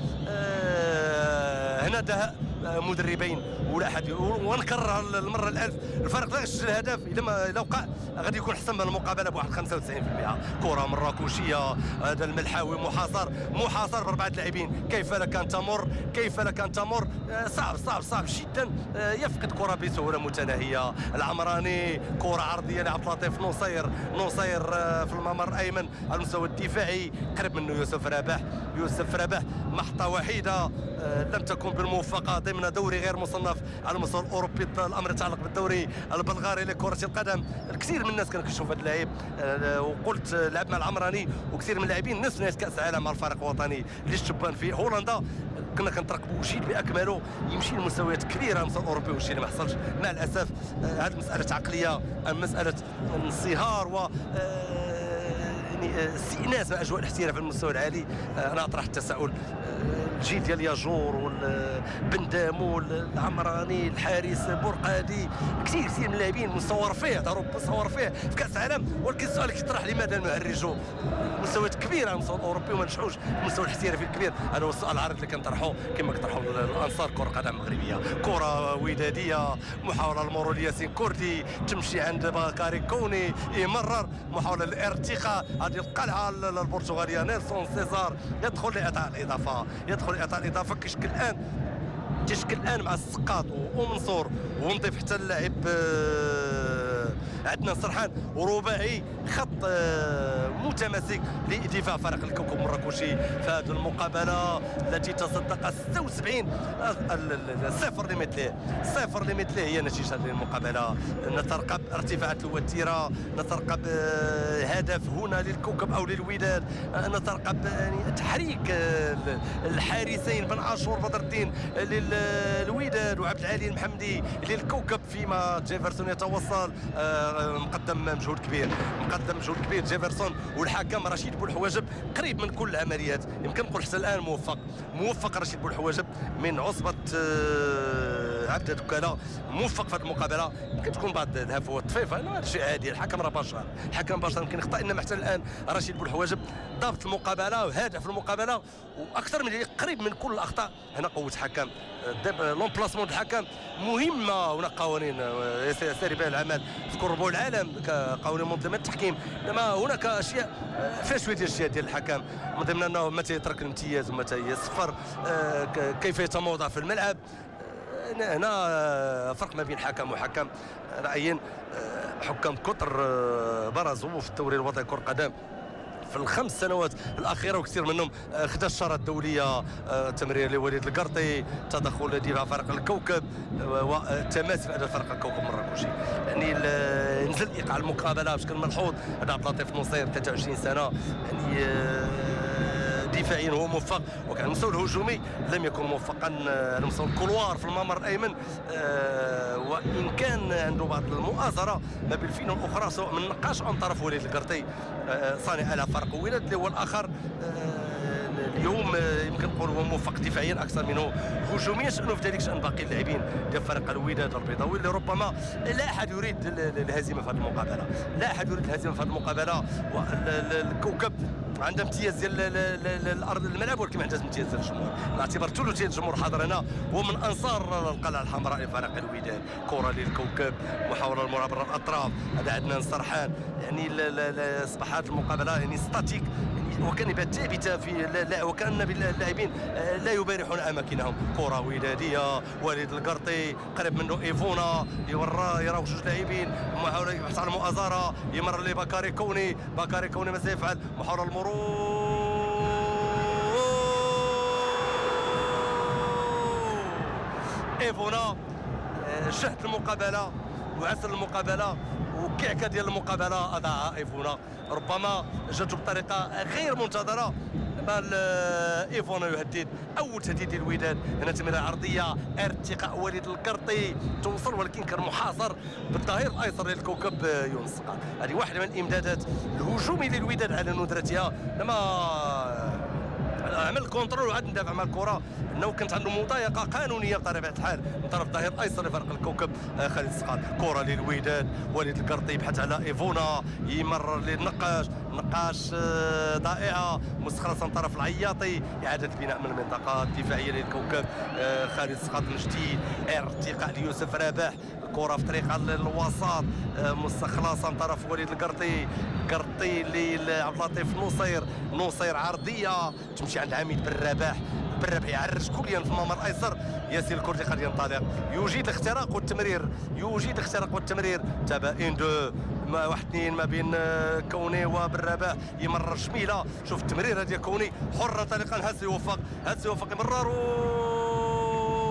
هنا دهاء مدربين ولا احد، ونكرر المره الالف، الفريق لا يسجل هدف اذا ما اذا وقع غادي يكون احسن من المقابله بواحد خمسة وتسعين بالمئة. كره مراكشيه، هذا الملحاوي محاصر محاصر باربعه لاعبين، كيف لك ان تمر، كيف لك ان تمر، صعب صعب صعب جدا، يفقد كره بسهوله متناهيه. العمراني، كره عرضيه لعبد اللطيف نصير، نصير في الممر الايمن على المستوى الدفاعي، قرب منه يوسف رباح، يوسف رباح محطه وحيده لم تكن بالموفقه ضمن دوري غير مصنف على المستوى الاوروبي. الامر يتعلق بالدوري البلغاري لكره القدم. الكثير من الناس كان كيشوف هذا اللاعب، وقلت لعب مع العمراني وكثير من اللاعبين نصف نهائي كاس العالم مع الفريق الوطني للشبان في هولندا. كنا كنترقبوا جيل باكمله يمشي لمستويات كبيره على المستوى الاوروبي، والشيء اللي ما حصلش مع الاسف. هذه مساله عقليه، مساله انصهار و يعني استئناس مع اجواء الاحتراف على المستوى العالي. انا اطرح التساؤل، الجيل ديال ياجور والبن دامول العمراني الحارس بورقادي، كثير كثير من اللاعبين مستوى رفيع، ضرب مستوى رفيع في كاس العالم، ولكن السؤال كيطرح لماذا نهرجوا مستويات كبيره على المستوى الاوروبي وما نجحوش المستوى الاحترافي الكبير؟ هذا هو السؤال العريض اللي كنطرحه كما كيطرحوا الانصار كره قدم مغربيه. كره وداديه، محاوله المرور لياسين كردي، تمشي عند بكاري كوني يمرر، محاوله الارتقاء هذه القلعه البرتغاليه نيلسون سيزار يدخل لاعطاء الاضافه، يدخل لاعطاء الاضافه كيشكل الان تشكل الان مع السقاط ومنصور، ونضيف حتى اللاعب عندنا سرحان، ورباعي خط متماسك لدفاع فريق الكوكب المراكشي في هذه المقابله التي تصدق ستة وسبعين صفر لمثله صفر لمثله. هي نتيجه هذه المقابله. نترقب ارتفاعات الوتيره، نترقب هدف هنا للكوكب او للوداد، نترقب يعني تحريك الحارسين بن عاشور بدر الدين للوداد وعبد العالي المحمدي للكوكب، فيما جيفرسون يتوصل مقدم مجهود كبير مقدم مجهود كبير جيفرسون. والحكم رشيد بوالحواجب قريب من كل العمليات، يمكن نقول حتى الان موفق موفق رشيد بوالحواجب من عصبه عبده دكاله، موفق في هذه المقابله. يمكن تكون بعض الهفوه والطفيفه، هذا شيء عادي، الحكم راه بشر، الحكم بشر يمكن يخطا، انما حتى الان رشيد بوالحواجب ضابط المقابله وهدف المقابله، واكثر من قريب من كل الاخطاء. هنا قوه الحكم، لومبلاسمون الحكم مهمه. هناك قوانين ساري بها العمل في كل ربوع العالم كقوانين منظمه التحكيم، انما هناك اشياء فيها شويه ديال الاشياء ديال الحكم، من ضمن انه متى يترك الامتياز ومتى يصفر، كيف يتموضع في الملعب. هنا فرق ما بين حكم وحكم. رايين حكام كثر برزوا في الدوري الوطني لكره القدم في الخمس سنوات الاخيره، وكثير منهم خدا الشارات الدوليه، تمرير لوليد القرطي، تدخل دفاع فريق الكوكب والتماس في اداء فريق الكوكب المراكشي. يعني نزل ايقاع المقابله بشكل ملحوظ. هذا عبد اللطيف نصير ثلاثة وعشرين سنه، يعني دفاعيا هو موفق، وكان المستوى الهجومي لم يكن موفقا على مستوى الكولوار في الممر الايمن، وان كان عنده بعض المؤازره ما بين الفين والاخرى سواء من نقاش او من طرف وليد القرطي صانع على فرق ولاد اللي هو الاخر. اليوم يمكن نقول هو موفق دفاعيا اكثر منه هجوميا، شانه في ذلك شان باقي اللاعبين ديال فريق الوداد البيضاوي اللي ربما لا احد يريد الهزيمه في هذه المقابله، لا احد يريد الهزيمه في هذه المقابله. والكوكب عنده امتياز ديال الارض الملعب، ولكن ما عندهاش امتياز ديال الجمهور، على اعتبار ثلثي الجمهور حاضر هنا ومن انصار القلعه الحمراء لفريق الوداد. كره للكوكب، محاوله المرابره الاطراف، هذا عندنا سرحان، يعني اصبحت المقابله يعني ستاتيك، وكان يبان ثابته في لا وكان اللاعبين لا يبارحون اماكنهم. كره وداديه، وليد القرطي قريب منه ايفونا، يورا يراو جوج لاعبين، محاوله يبحث على المؤازره، يمر لبكاري كوني، بكاري كوني ماذا يفعل؟ محاوله المرور، ايفونا شهد المقابله وعسل المقابله وكعكه ديال المقابله اضاعها ايفونا، ربما جاته بطريقه غير منتظره. بال ايفونا يهدد اول تهديد للوداد، هنا تمريره عرضيه، ارتقاء وليد القرطي توصل، ولكن كان محاصر بالظهير الايسر للكوكب يونس سقاط. هذه واحده من الامدادات الهجومي للوداد على ندرتها، لما عمل كونترول وعاد ندافع مع الكره، انه كانت عنده مضايقه قانونيه بطبيعه الحال من طرف الظهير الايسر لفريق الكوكب خالد سقاط. كره للوداد، وليد القرطي يبحث على ايفونا، يمرر للنقاش، نقاش ضائعه مستخلصه من طرف العياطي، اعاده البناء من المنطقه الدفاعيه للكوكب خالد سقاط من جديد، ارتقاء ليوسف رابح، كره في طريق الوسط مستخلصه من طرف وليد القرطي، قرطي لعبد اللطيف نصير، نصير عرضيه تمشي عند عميد بن رباح، بن رباح يعرج كليا في الممر الايسر، ياسين الكردي قد ينطلق، يوجد الاختراق والتمرير، يوجد الاختراق والتمرير، تابع ان دو ما واحد اثنين ما بين كوني وبن رباح، يمرر شميله، شوف التمرير ديال كوني حر انطلاقا، هاد سيوفق هاد سيوفق يمرر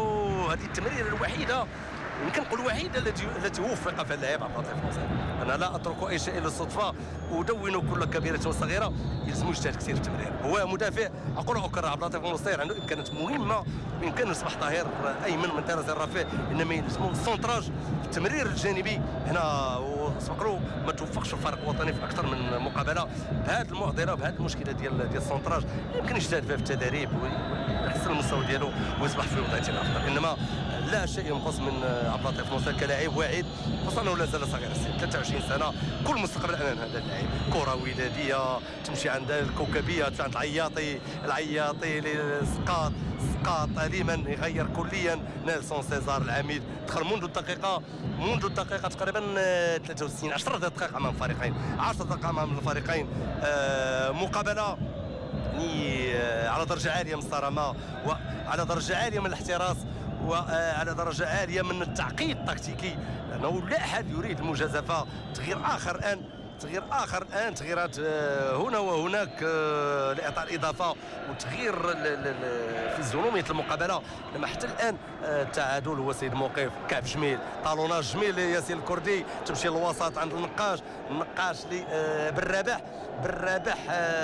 نقولوا هذه التمريره الوحيده يمكن نقول الوحيده التي التي وفق فيها اللاعب عبد اللطيف المصري. انا لا اترك اي شيء للصدفه، ودونوا كل كبيره وصغيره، يلزمو يجتهد كثير في التمرير. هو مدافع اقول اكرر عبد اللطيف المصري عنده امكانيات مهمه، يمكن يصبح ظهير ايمن من طراز الرفيع، انما يلزمو السونتراج في التمرير الجانبي هنا، وسبق له ما توفقش الفريق الوطني في اكثر من مقابله بهذه المعضله وبهذه المشكله ديال ديال السونتراج. يمكن يجتهد فيها في التدريب ويحسن المستوى ديالو ويصبح في وضعيه افضل، انما لا شيء ينقص من عبد اللطيف المصري كلاعب واعد، خاصه انه لا زال صغير السن ثلاثة وعشرين سنه. كل مستقبل امام هذا اللاعب، كره وداديه تمشي عند الكوكبيه، تمشي عند العياطي، العياطي لسقاط سقاط اليما يغير كليا نيلسون سيزار العميد. دخل منذ الدقيقه منذ الدقيقه تقريبا ثلاثة وستين، عشر دقائق امام الفريقين، عشر دقائق امام الفريقين. آه مقابله على درجه عاليه من الصرامه وعلى درجه عاليه من الاحتراس وعلى درجه عاليه من التعقيد التكتيكي، لانه لا احد يريد المجازفه. تغيير اخر الان تغيير اخر الان تغييرات هنا وهناك لاعطاء الاضافه وتغيير في زنوميه المقابله. لما حتى الان التعادل هو سيد موقف، كعب جميل، طالوناج جميل لياسين الكردي، تمشي للوسط عند النقاش، النقاش بالرابح بالرابح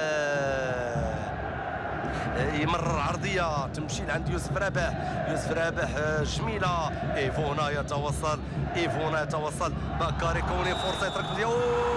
يمرر عرضيه تمشي لعند يوسف رابح، يوسف رابح جميله، ايفونا يتوصل، ايفونا يتوصل، بكاري كوني فرصه يترك ديالو.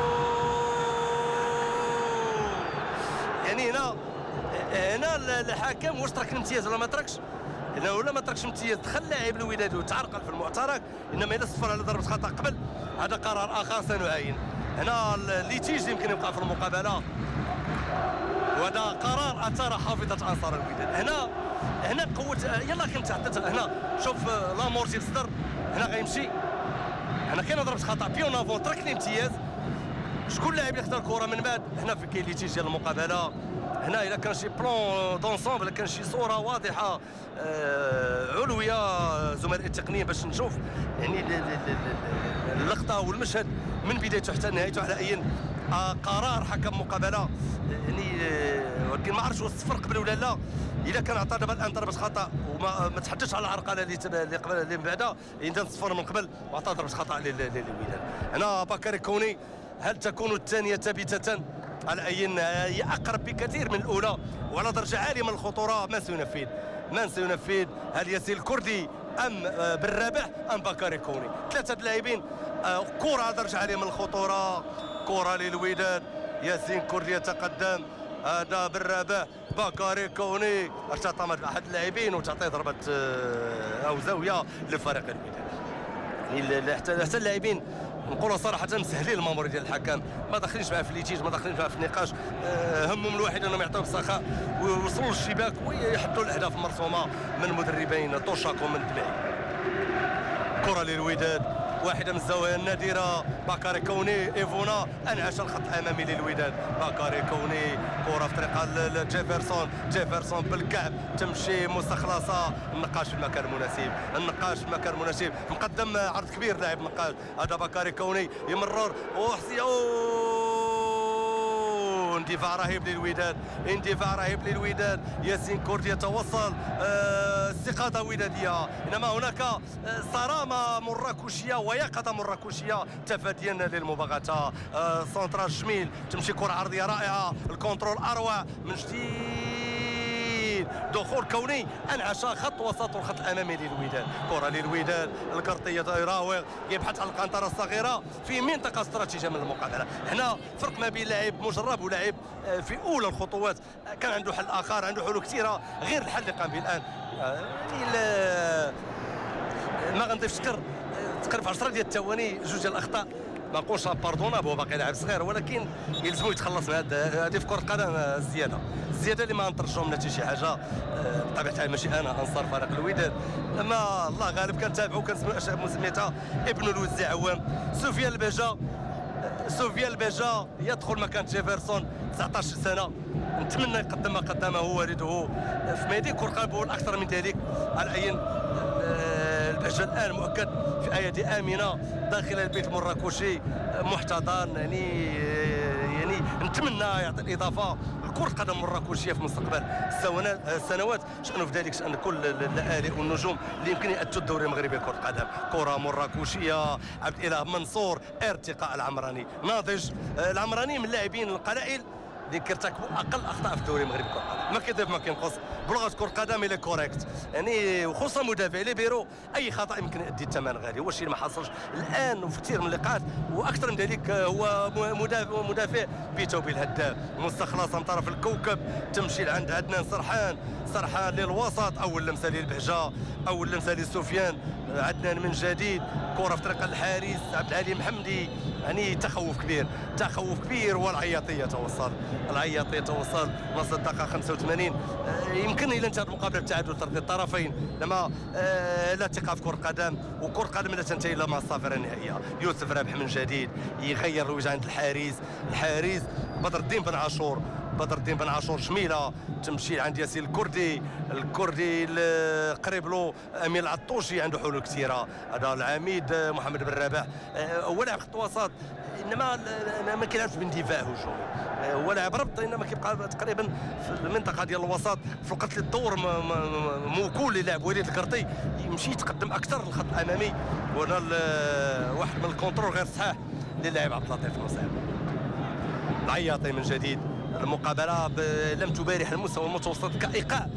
يعني هنا هنا الحكم واش ترك الامتياز ولا ما تركش؟ لانه ولا ما تركش امتياز، دخل لاعب الوداد وتعرقل في المعترك، انما اذا صفر على ضربه خطا قبل هذا قرار اخر سنعاين. هنا الليتيج يمكن يبقى في المقابله، وهذا قرار اثار حافظه انصار الوداد. هنا هنا قوه، يلا كنت هنا شوف لامورتي الصدر، هنا غيمشي، هنا كاين ضربه خطا بيون افون، ترك الامتياز. شكون اللاعب اللي خدا الكره من بعد؟ هنا في كاين ليتيج ديال المقابله. هنا الا كان شي بلون دونسومبل، كان شي صوره واضحه آه علويه زملاء التقنيين باش نشوف يعني اللقطه والمشهد من بدايته حتى نهايته على اي آه قرار حكم مقابله. يعني آه ولكن ما عرفتش واش الصفر قبل ولا لا. اذا كان عطى دابا الان ضربه خطا وما ما تحدثش على العرقله اللي اللي قبل اللي من بعدها، اذا صفر من قبل وعطى ضربه خطا للوداد. هنا بكاري كوني، هل تكون الثانيه ثابته؟ على اي هي اقرب بكثير من الاولى وعلى درجه عاليه من الخطوره. من سينفذ من سينفذ هل ياسين الكردي ام بالرابح ام بكاري كوني؟ ثلاثه لاعبين، كره على درجه عاليه من الخطوره، كره للوداد، ياسين الكردي يتقدم، هذا بالرابح، بكاري كوني ارتطمت باحد اللاعبين وتعطي ضربه او زاويه لفريق الوداد. يعني حتى اللاعبين نقولوا صراحه مسهلين المامور ديال الحكم، ما داخلينش معاه في الليتيج، ما داخلينش معاه في النقاش. همهم الوحيد انهم يعطيو السخاء ويوصلوا للشباك ويحدوا الاهداف المرسومه من مدربين طوشاك ومن بلاي. كره للوداد، واحده من الزوايا النادره، بكاري كوني، ايفونا انعش الخط الامامي للوداد. بكاري كوني، كره في طريقها لجيفرسون، جيفرسون بالكعب تمشي مستخلصه، النقاش في المكان المناسب، النقاش في المكان المناسب، مقدم عرض كبير لاعب النقاش، هذا بكاري كوني يمرر وحسي اندفاع رهيب للوداد، اندفاع رهيب للوداد، ياسين كردي يتوصل، آه استقاطه وداديه، انما هناك آه صرامه مراكشيه ويقظه مراكشيه تفاديا للمباغته. آه سونتراج جميل، تمشي كره عرضيه رائعه، الكونترول اروع من جديد، دخول كوني انعش خط وسط والخط الامامي للوداد. كره للوداد، القرطيه يراوغ يبحث عن القنطره الصغيره في منطقه استراتيجيه من المقابله. هنا فرق ما بين لاعب مجرب ولاعب في اولى الخطوات، كان عنده حل اخر، عنده حلول كثيره غير الحل اللي قام به الان. ما غنضيفش تقر تقريبا في عشرة ديال الثواني جوج ديال الاخطاء، ما نقولش باردونابل، هو باقي لاعب صغير، ولكن يلزمو يتخلص من هذه في كره القدم. الزياده الزياده اللي ما نترجمهم نتيجه شي حاجه بطبيعه الحال، ماشي انا انصار فريق الوداد، اما الله غالب كنتابعو كنسمعوا مسميتها ابن الوزي عوام. سفيان الباجا، سفيان الباجا يدخل مكان جيفرسون، تسعطاش سنه، نتمنى يقدم ما قدمه والده في ميدان كره القدم والاكثر من ذلك. على اي الباجا الان مؤكد في ايادي امنه داخل البيت المراكشي محتضن، يعني يعني نتمنى يعطي الاضافه. كره قدم مراكشيه في مستقبل السنوات، شأنه في ذلك شأن كل اللآلئ والنجوم اللي يمكن يأتوا الدوري المغربي كره قدم. كره مراكشيه، عبد الاله منصور، ارتقاء العمراني ناضج. العمراني من اللاعبين القلائل اللي كيرتكبوا اقل اخطاء في الدوري المغربي كره قدم، ما كيضيف ما كينقص، بلغه كره قدم الى كوريكت يعني، وخصوصا مدافع ليبيرو اي خطا يمكن يؤدي الثمن غالي، هو الشيء اللي ما حصلش الان وفي كثير من اللقاءات. واكثر من ذلك هو مدافع مدافع بيتو بالهداف مستخلصه من طرف الكوكب، تمشي لعند عدنان سرحان، سرحان للوسط، اول لمسه للبهجه، اول لمسه لسفيان، عدنان من جديد، كره في طريق الحارس عبد العليم محمدي، يعني تخوف كبير تخوف كبير. والعياطيه توصل، العياطيه توصل نص الدقيقه خمسة وثمانين. آه يمكن الى انتهت المقابله التعادل ترضي الطرفين، لما آه لا ثقه في كره قدم، وكره قدم لا تنتهي الا مع الصافره النهائيه. يوسف رابح من جديد يغير الوجه عند الحارس، الحارس بدر الدين بن عاشور، بدر الدين بن عاشور جميله تمشي عند ياسين الكردي، الكردي قريب له امين العطوشي عنده حلول كثيره، هذا العميد محمد بن رابح هو لاعب خط وسط انما ما كيلعبش باندفاع هجومي، هو لاعب ربط انما كيبقى تقريبا في المنطقه ديال الوسط في الوقت اللي الدور موكول للاعب وليد القرطي يمشي يتقدم اكثر للخط الامامي، وهنا واحد من الكونترول غير صحيح للاعب عبد اللطيف نصير. العياطي من جديد، المقابله لم تبارح المستوى المتوسط كايقاع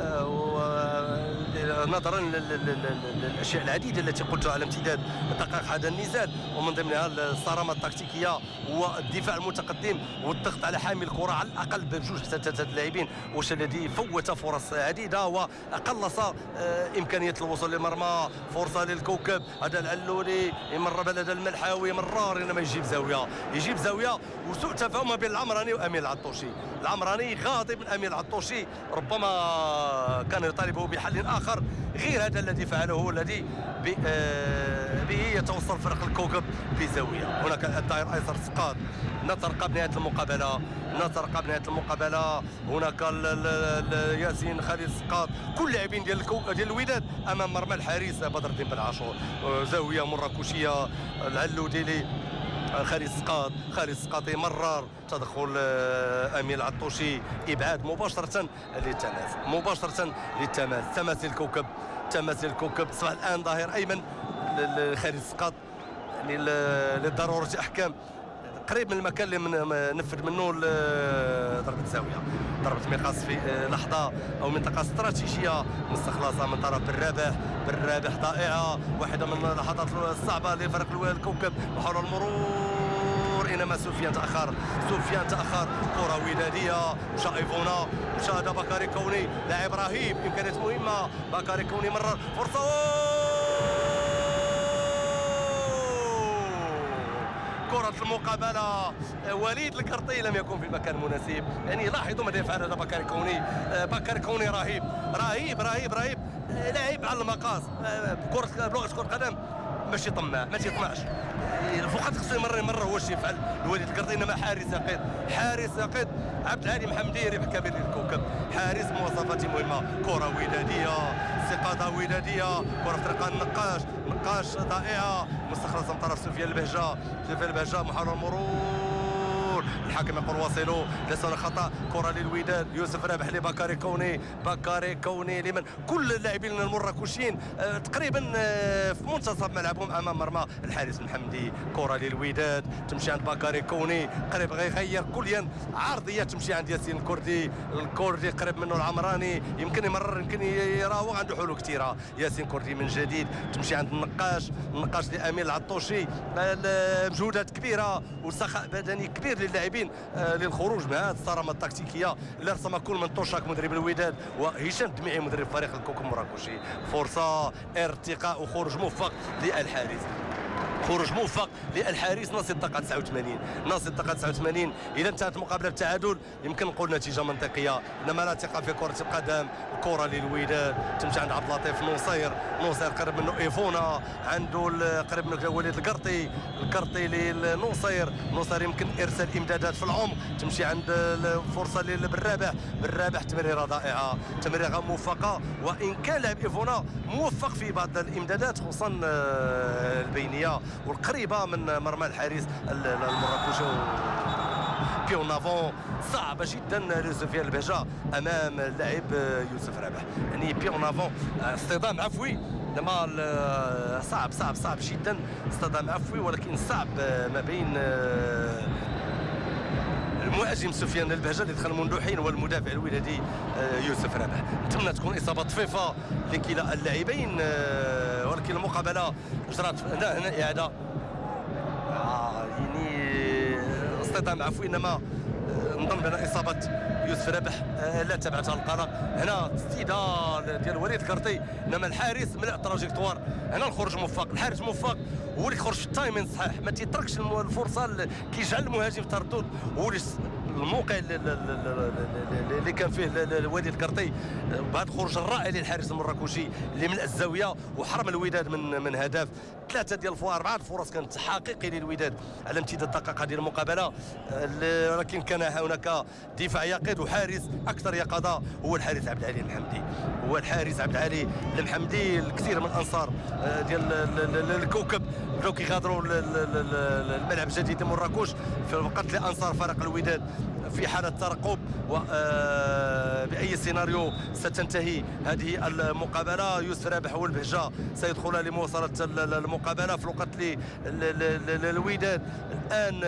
نظرا للاشياء العديده التي قلتها على امتداد دقائق هذا النزال، ومن ضمنها الصرامه التكتيكيه والدفاع المتقدم والضغط على حامل الكره على الاقل بجوج حتى ثلاثه اللاعبين، واش الذي فوت فرص عديده وقلص امكانيه الوصول للمرمى. فرصه للكوكب، هذا العلولي يمر بلد الملحاوي مرار انما يجيب زاويه يجيب زاويه وسوء تفاهم ما بين العمراني وامين العطوشي. العمراني غاضب من امين العطوشي، ربما كان يطالبه بحل اخر غير هذا الذي فعله، الذي به يتوصل فريق الكوكب بزاويه. هناك الدائر ايسر سقاط، نترقب نهايه المقابله نترقب نهايه المقابله. هناك ياسين خالد سقاط، كل لاعبين ديال ديال الوداد امام مرمى الحارس بدر الدين بن عاشور. زاويه مراكشيه، العلوديلي خالد سقاط، خالد سقاط يمرر، تدخل امين العطوشي، ابعاد مباشره للتماس مباشره للتماس تماس الكوكب تماس الكوكب. صباح الان ظاهر ايمن لخالد سقاط يعني لضروره احكام قريب من المكان اللي من نفذ منه ضربه زاويه، ضربه مقاس في لحظه او منطقه استراتيجيه مستخلصه من طرف بالرابح. بالرابح ضائعه، واحده من اللحظات الصعبه لفريق الكوكب، محاوله المرور انما سفيان تاخر سفيان تاخر كره وداديه، مشى ايفونا، مشى هذا بكاري كوني لاعب رهيب، امكانيات مهمه. بكاري كوني مرر فرصه، كرة المقابلة وليد القرطي لم يكن في المكان المناسب، يعني لاحظوا ماذا يفعل هذا بكاري كوني. بكاري كوني رهيب رهيب رهيب رهيب، لاعب على المقاس، كرة بلغة كرة قدم ماشي طماع ما تيطمعش، الفوقات خصو يمر يمر هو اش يفعل الوليد القرطي، انما حارس يقظ حارس يقظ. عبد العالي محمدي ربح كبير للكوكب، حارس مواصفات مهمه. كره وداديه، استقاطه وداديه، كره في طريق النقاش، نقاش ضائعه مستخلصه من طرف سفيان البهجه، سفيان البهجه محاوله المرور، الحكم يقول واصلوا ليس هناك خطا. كره للوداد، يوسف رابح لبكاري كوني، بكاري كوني لمن كل اللاعبين المراكشيين آه تقريبا آه في منتصف ملعبهم امام مرمى الحارس محمدي. كره للوداد تمشي عند بكاري كوني، قريب غيغير كليا، عرضيه تمشي عند ياسين الكردي، الكردي قريب منه العمراني، يمكن يمرر يمكن يراوغ، عنده حلول كثيره. ياسين كردي من جديد تمشي عند النقاش، النقاش لامين العطوشي، مجهودات كبيره وسخاء بدني كبير للاعبين آه للخروج من هذه الصرامه التكتيكيه اللي رسمها كل من توشاك مدرب الوداد وهشام الدميعي مدرب فريق الكوكب المراكشي. فرصه ارتقاء وخروج موفق للحارس، خروج موفق للحارس ناصر الدقيقه تسعة وثمانين، ناصر الدقيقه تسعة وثمانين. اذا انتهت المقابله التعادل يمكن نقول نتيجه منطقيه، انما لا ثقه في كره القدم. كره للوداد تمشي عند عبد اللطيف نصير، نصير قرب منه ايفونا، عنده قريب منه وليد القرطي، القرطي للنصير، نصير يمكن ارسال امدادات في العمق، تمشي عند فرصه للبرابح، بالرابح تمريره ضائعه، تمريره موفقه، وان كان لاعب ايفونا موفق في بعض الامدادات خصوصا البينيه والقريبه من مرمى الحارس المراكشي بيو نافون صعبه جدا لسفيان البهجه امام اللاعب يوسف رابح. يعني بيو نافون اصطدام عفوي انما صعب صعب صعب جدا اصطدام عفوي، ولكن صعب ما بين المهاجم سفيان البهجه اللي دخل منذ حين والمدافع الودادي يوسف رابح. نتمنى تكون اصابه طفيفه لكلا اللاعبين، ولكن المقابله جرات هنا هنا اعاده يعني اصطدام عفوي، انما نظن بان اصابه يوسف رابح لا تبعتها القلق. هنا استدال ديال وليد الكرطي، انما الحارس ملء التراجيكتوار. هنا الخروج موفق، الحارس موفق، هو اللي خرج في التايمين صحيح، ما تيتركش الفرصه كيجعل المهاجم في التردد. هو اللي الموقع اللي كان فيه وليد الكرطي بعد الخروج الرائع للحارس المراكشي اللي من الزاويه وحرم الوداد من من هدف. ثلاثه ديال الفوار اربعه الفرص كانت حقيقي للوداد على امتداد الدقائق هذه المقابله، ولكن كان هناك دفاع يقظ وحارس اكثر يقظه هو الحارس عبد العالي المحمدي. هو الحارس عبد العالي المحمدي. الكثير من الانصار ديال الكوكب بداو كيغادروا الملعب الجديد لمراكش في الوقت اللي انصار فريق الوداد في حالة ترقب وبأي سيناريو ستنتهي هذه المقابلة. يوسف رابح والبهجة سيدخل لمواصلة المقابلة في الوقت اللي الوداد الآن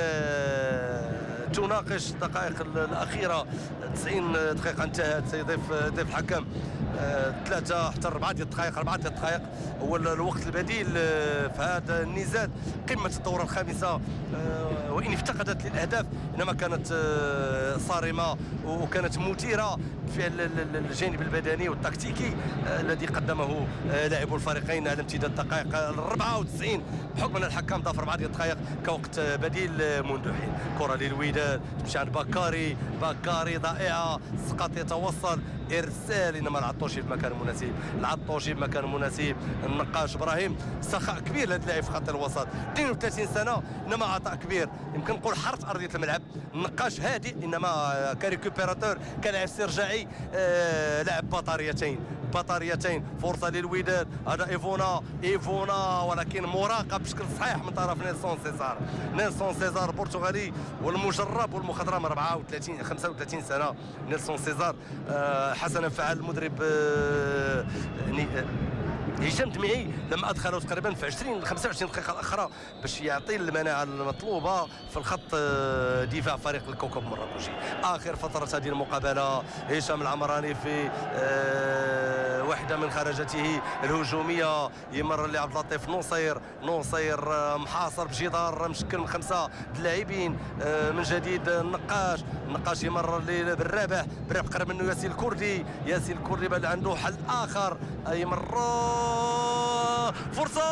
تناقش الدقائق الأخيرة. تسعين دقيقة انتهت، سيضيف ضيف الحكم ثلاثة حتى أربعة ديال الدقائق، أربعة ديال الدقائق هو الوقت البديل في هذا النزال. قمة الدورة الخامسة وإن افتقدت للأهداف إنما كانت صارمة وكانت مثيرة في الجانب البدني والتكتيكي الذي قدمه لاعبو الفريقين على امتداد الدقائق أربعة وتسعين بحكم أن الحكم ضاف أربعة ديال الدقائق كوقت بديل منذ حين. كرة للوداد تمشي عند بكاري، بكاري ضائعة، سقط يتوصل ارسال، انما العطوشي في مكان مناسب، العطوشي في مكان مناسب. النقاش ابراهيم سخاء كبير لهذا اللاعب في خط الوسط، اثنين وثلاثين سنه انما عطاء كبير، يمكن نقول حرف ارضيه الملعب. النقاش هادئ انما كريكوبيراتور كلاعب استرجاعي، آه لاعب بطاريتين بطاريتين. فرصه للوداد، هذا ايفونا ايفونا ولكن مراقب بشكل صحيح من طرف نيلسون سيزار. نيلسون سيزار البرتغالي والمجرب والمخضرم أربعة وثلاثين خمسة وثلاثين سنه. نيلسون سيزار آه حسنا فعل المدرب آه يعني آه هشام دميعي لما ادخله تقريبا في عشرين خمسة وعشرين دقيقه الاخرى باش يعطي المناعه المطلوبه في الخط دفاع فريق الكوكب المراكشي. اخر فتره هذه المقابله هشام العمراني في أه واحده من خرجته الهجوميه يمر لعبد اللطيف نصير، نصير محاصر بجدار مشكل من خمسه لاعبين. أه من جديد النقاش، النقاش يمر بالرابح، بالرابح قرب منه ياسين الكردي، ياسين الكردي بل عنده حل اخر يمر فرصة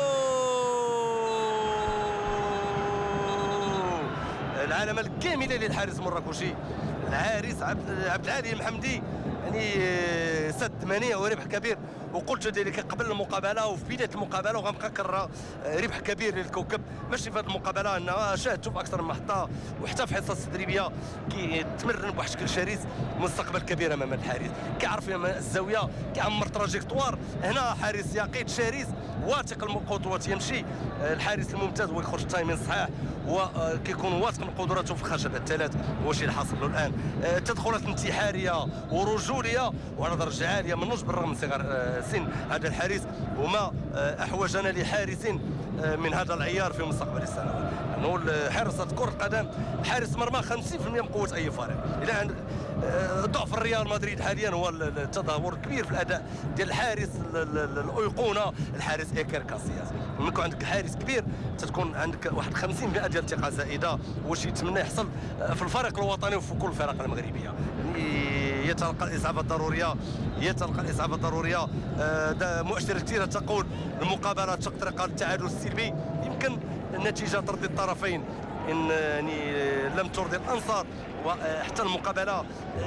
العلامة الكاملة للحارس المراكشي الحارس عبد العالي المحمدي. يعني سد ثمانية وربح كبير، وقلت ذلك قبل المقابله وفي بدايه المقابله وغنبقى نكررها. ربح كبير للكوكب ماشي في هذه المقابله، انها شاهدته في اكثر من محطه وحتى في حصص تدريبيه كيتمرن بواحد الشكل شرس. مستقبل كبير امام الحارس، كيعرف الزاويه، كيعمر تراجيكتوار. هنا حارس يقيد شرس واثق القدوات، يمشي الحارس الممتاز ويخرج التايمين صحيح وكيكون واثق من قدراته في الخشبه الثلاث. هو الشيء اللي حاصل له الان. تدخلات انتحاريه ورجوليه وعلى درجه عاليه من نضج بالرغم من صغر سن هذا الحارس، وما احوجنا لحارس من هذا العيار في مستقبل السنوات. نقول حرصة كرة القدم حارس مرمى خمسين بالمئة من قوة أي فريق. إلى عند ضعف الريال مدريد حاليا هو التدهور الكبير في الأداء ديال الحارس الأيقونة الحارس إيكر كاسياس. لما يكون عندك حارس كبير تتكون عندك واحد خمسين بالمئة ديال الثقة زائدة، واش يتمنى يحصل في الفريق الوطني وفي كل الفرق المغربية. يتلقى الإسعافات الضرورية، يتلقى الإسعافات الضرورية. مؤشرات كثيرة تقول المقابلة تشق طريقها للتعادل السلبي. يمكن النتيجة ترضي الطرفين إن يعني لم ترضي الأنصار، وحتى المقابلة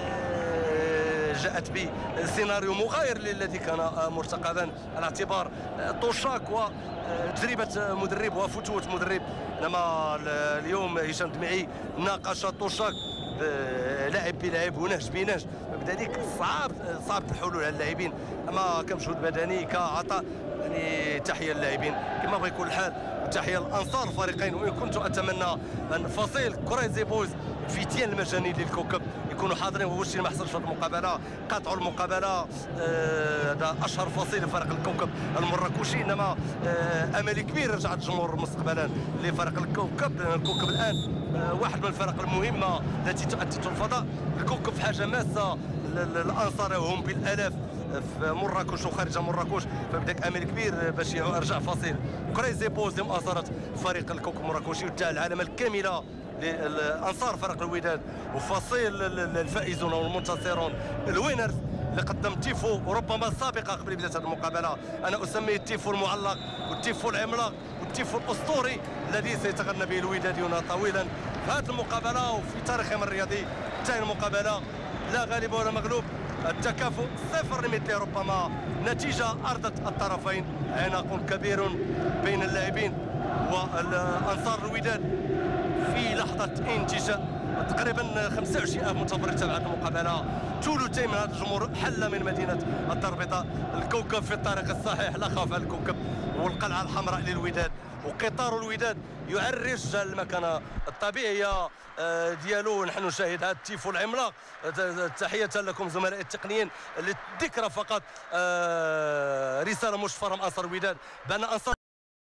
جاءت بسيناريو مغاير للذي كان مرتقبا على اعتبار طوشاك وتجربة مدرب وفتوة مدرب. انما اليوم هشام دميعي ناقش طوشاك لاعب بلاعب ونهج بنهج، بذلك صعب صعب الحلول على اللاعبين، اما كمجهود بدني كعطاء يعني تحيه للاعبين كما بغى يكون الحال، وتحيه لانصار الفريقين. وان كنت اتمنى ان فصيل كريزي بويز فيتيان المجاني للكوكب يكونوا حاضرين، وشي ما حصلش في هذه المقابله، قاطعوا المقابله. هذا آه اشهر فصيل لفريق الكوكب المراكشي، انما آه امل كبير رجع الجمهور مستقبلا لفريق الكوكب. الكوكب الان آه واحد من الفرق المهمه التي تؤتت الفضاء. الكوكب في حاجه ماسه، الانصار هم بالالاف في مراكش وخارج مراكش، فبداك امل كبير باش يرجع فصيل كريزي بوز لمؤازره فريق الكوكب المراكشي، وتاع العلامه الكامله لانصار فريق الوداد وفصيل الفائزون والمنتصرون الوينرز اللي قدم تيفو وربما سابقه قبل بدايه هذه المقابله. انا اسميه التيفو المعلق والتيفو العملاق والتيفو الاسطوري الذي سيتغنى به الوداديون طويلا في هذه المقابله وفي تاريخهم الرياضي. انتهى المقابله، لا غالب ولا مغلوب، التكافؤ صفر لمثله، ربما نتيجه ارضت الطرفين. عناق كبير بين اللاعبين وانصار الوداد في لحظه انتشاء. تقريبا خمسة وعشرين ألف متفرج تابع هذه المقابله، ثلثين من هذا الجمهور حل من مدينه الدار البيضاء. الكوكب في الطريق الصحيح، لا خوف على الكوكب، والقلعه الحمراء للوداد، وقطار الوداد يعرج المكانه الطبيعيه ديالو. نحن نشاهد هذا التيفو العملاق. تحيه لكم زملائي التقنيين، للذكرى فقط رساله مشفره من انصار الوداد بان انصار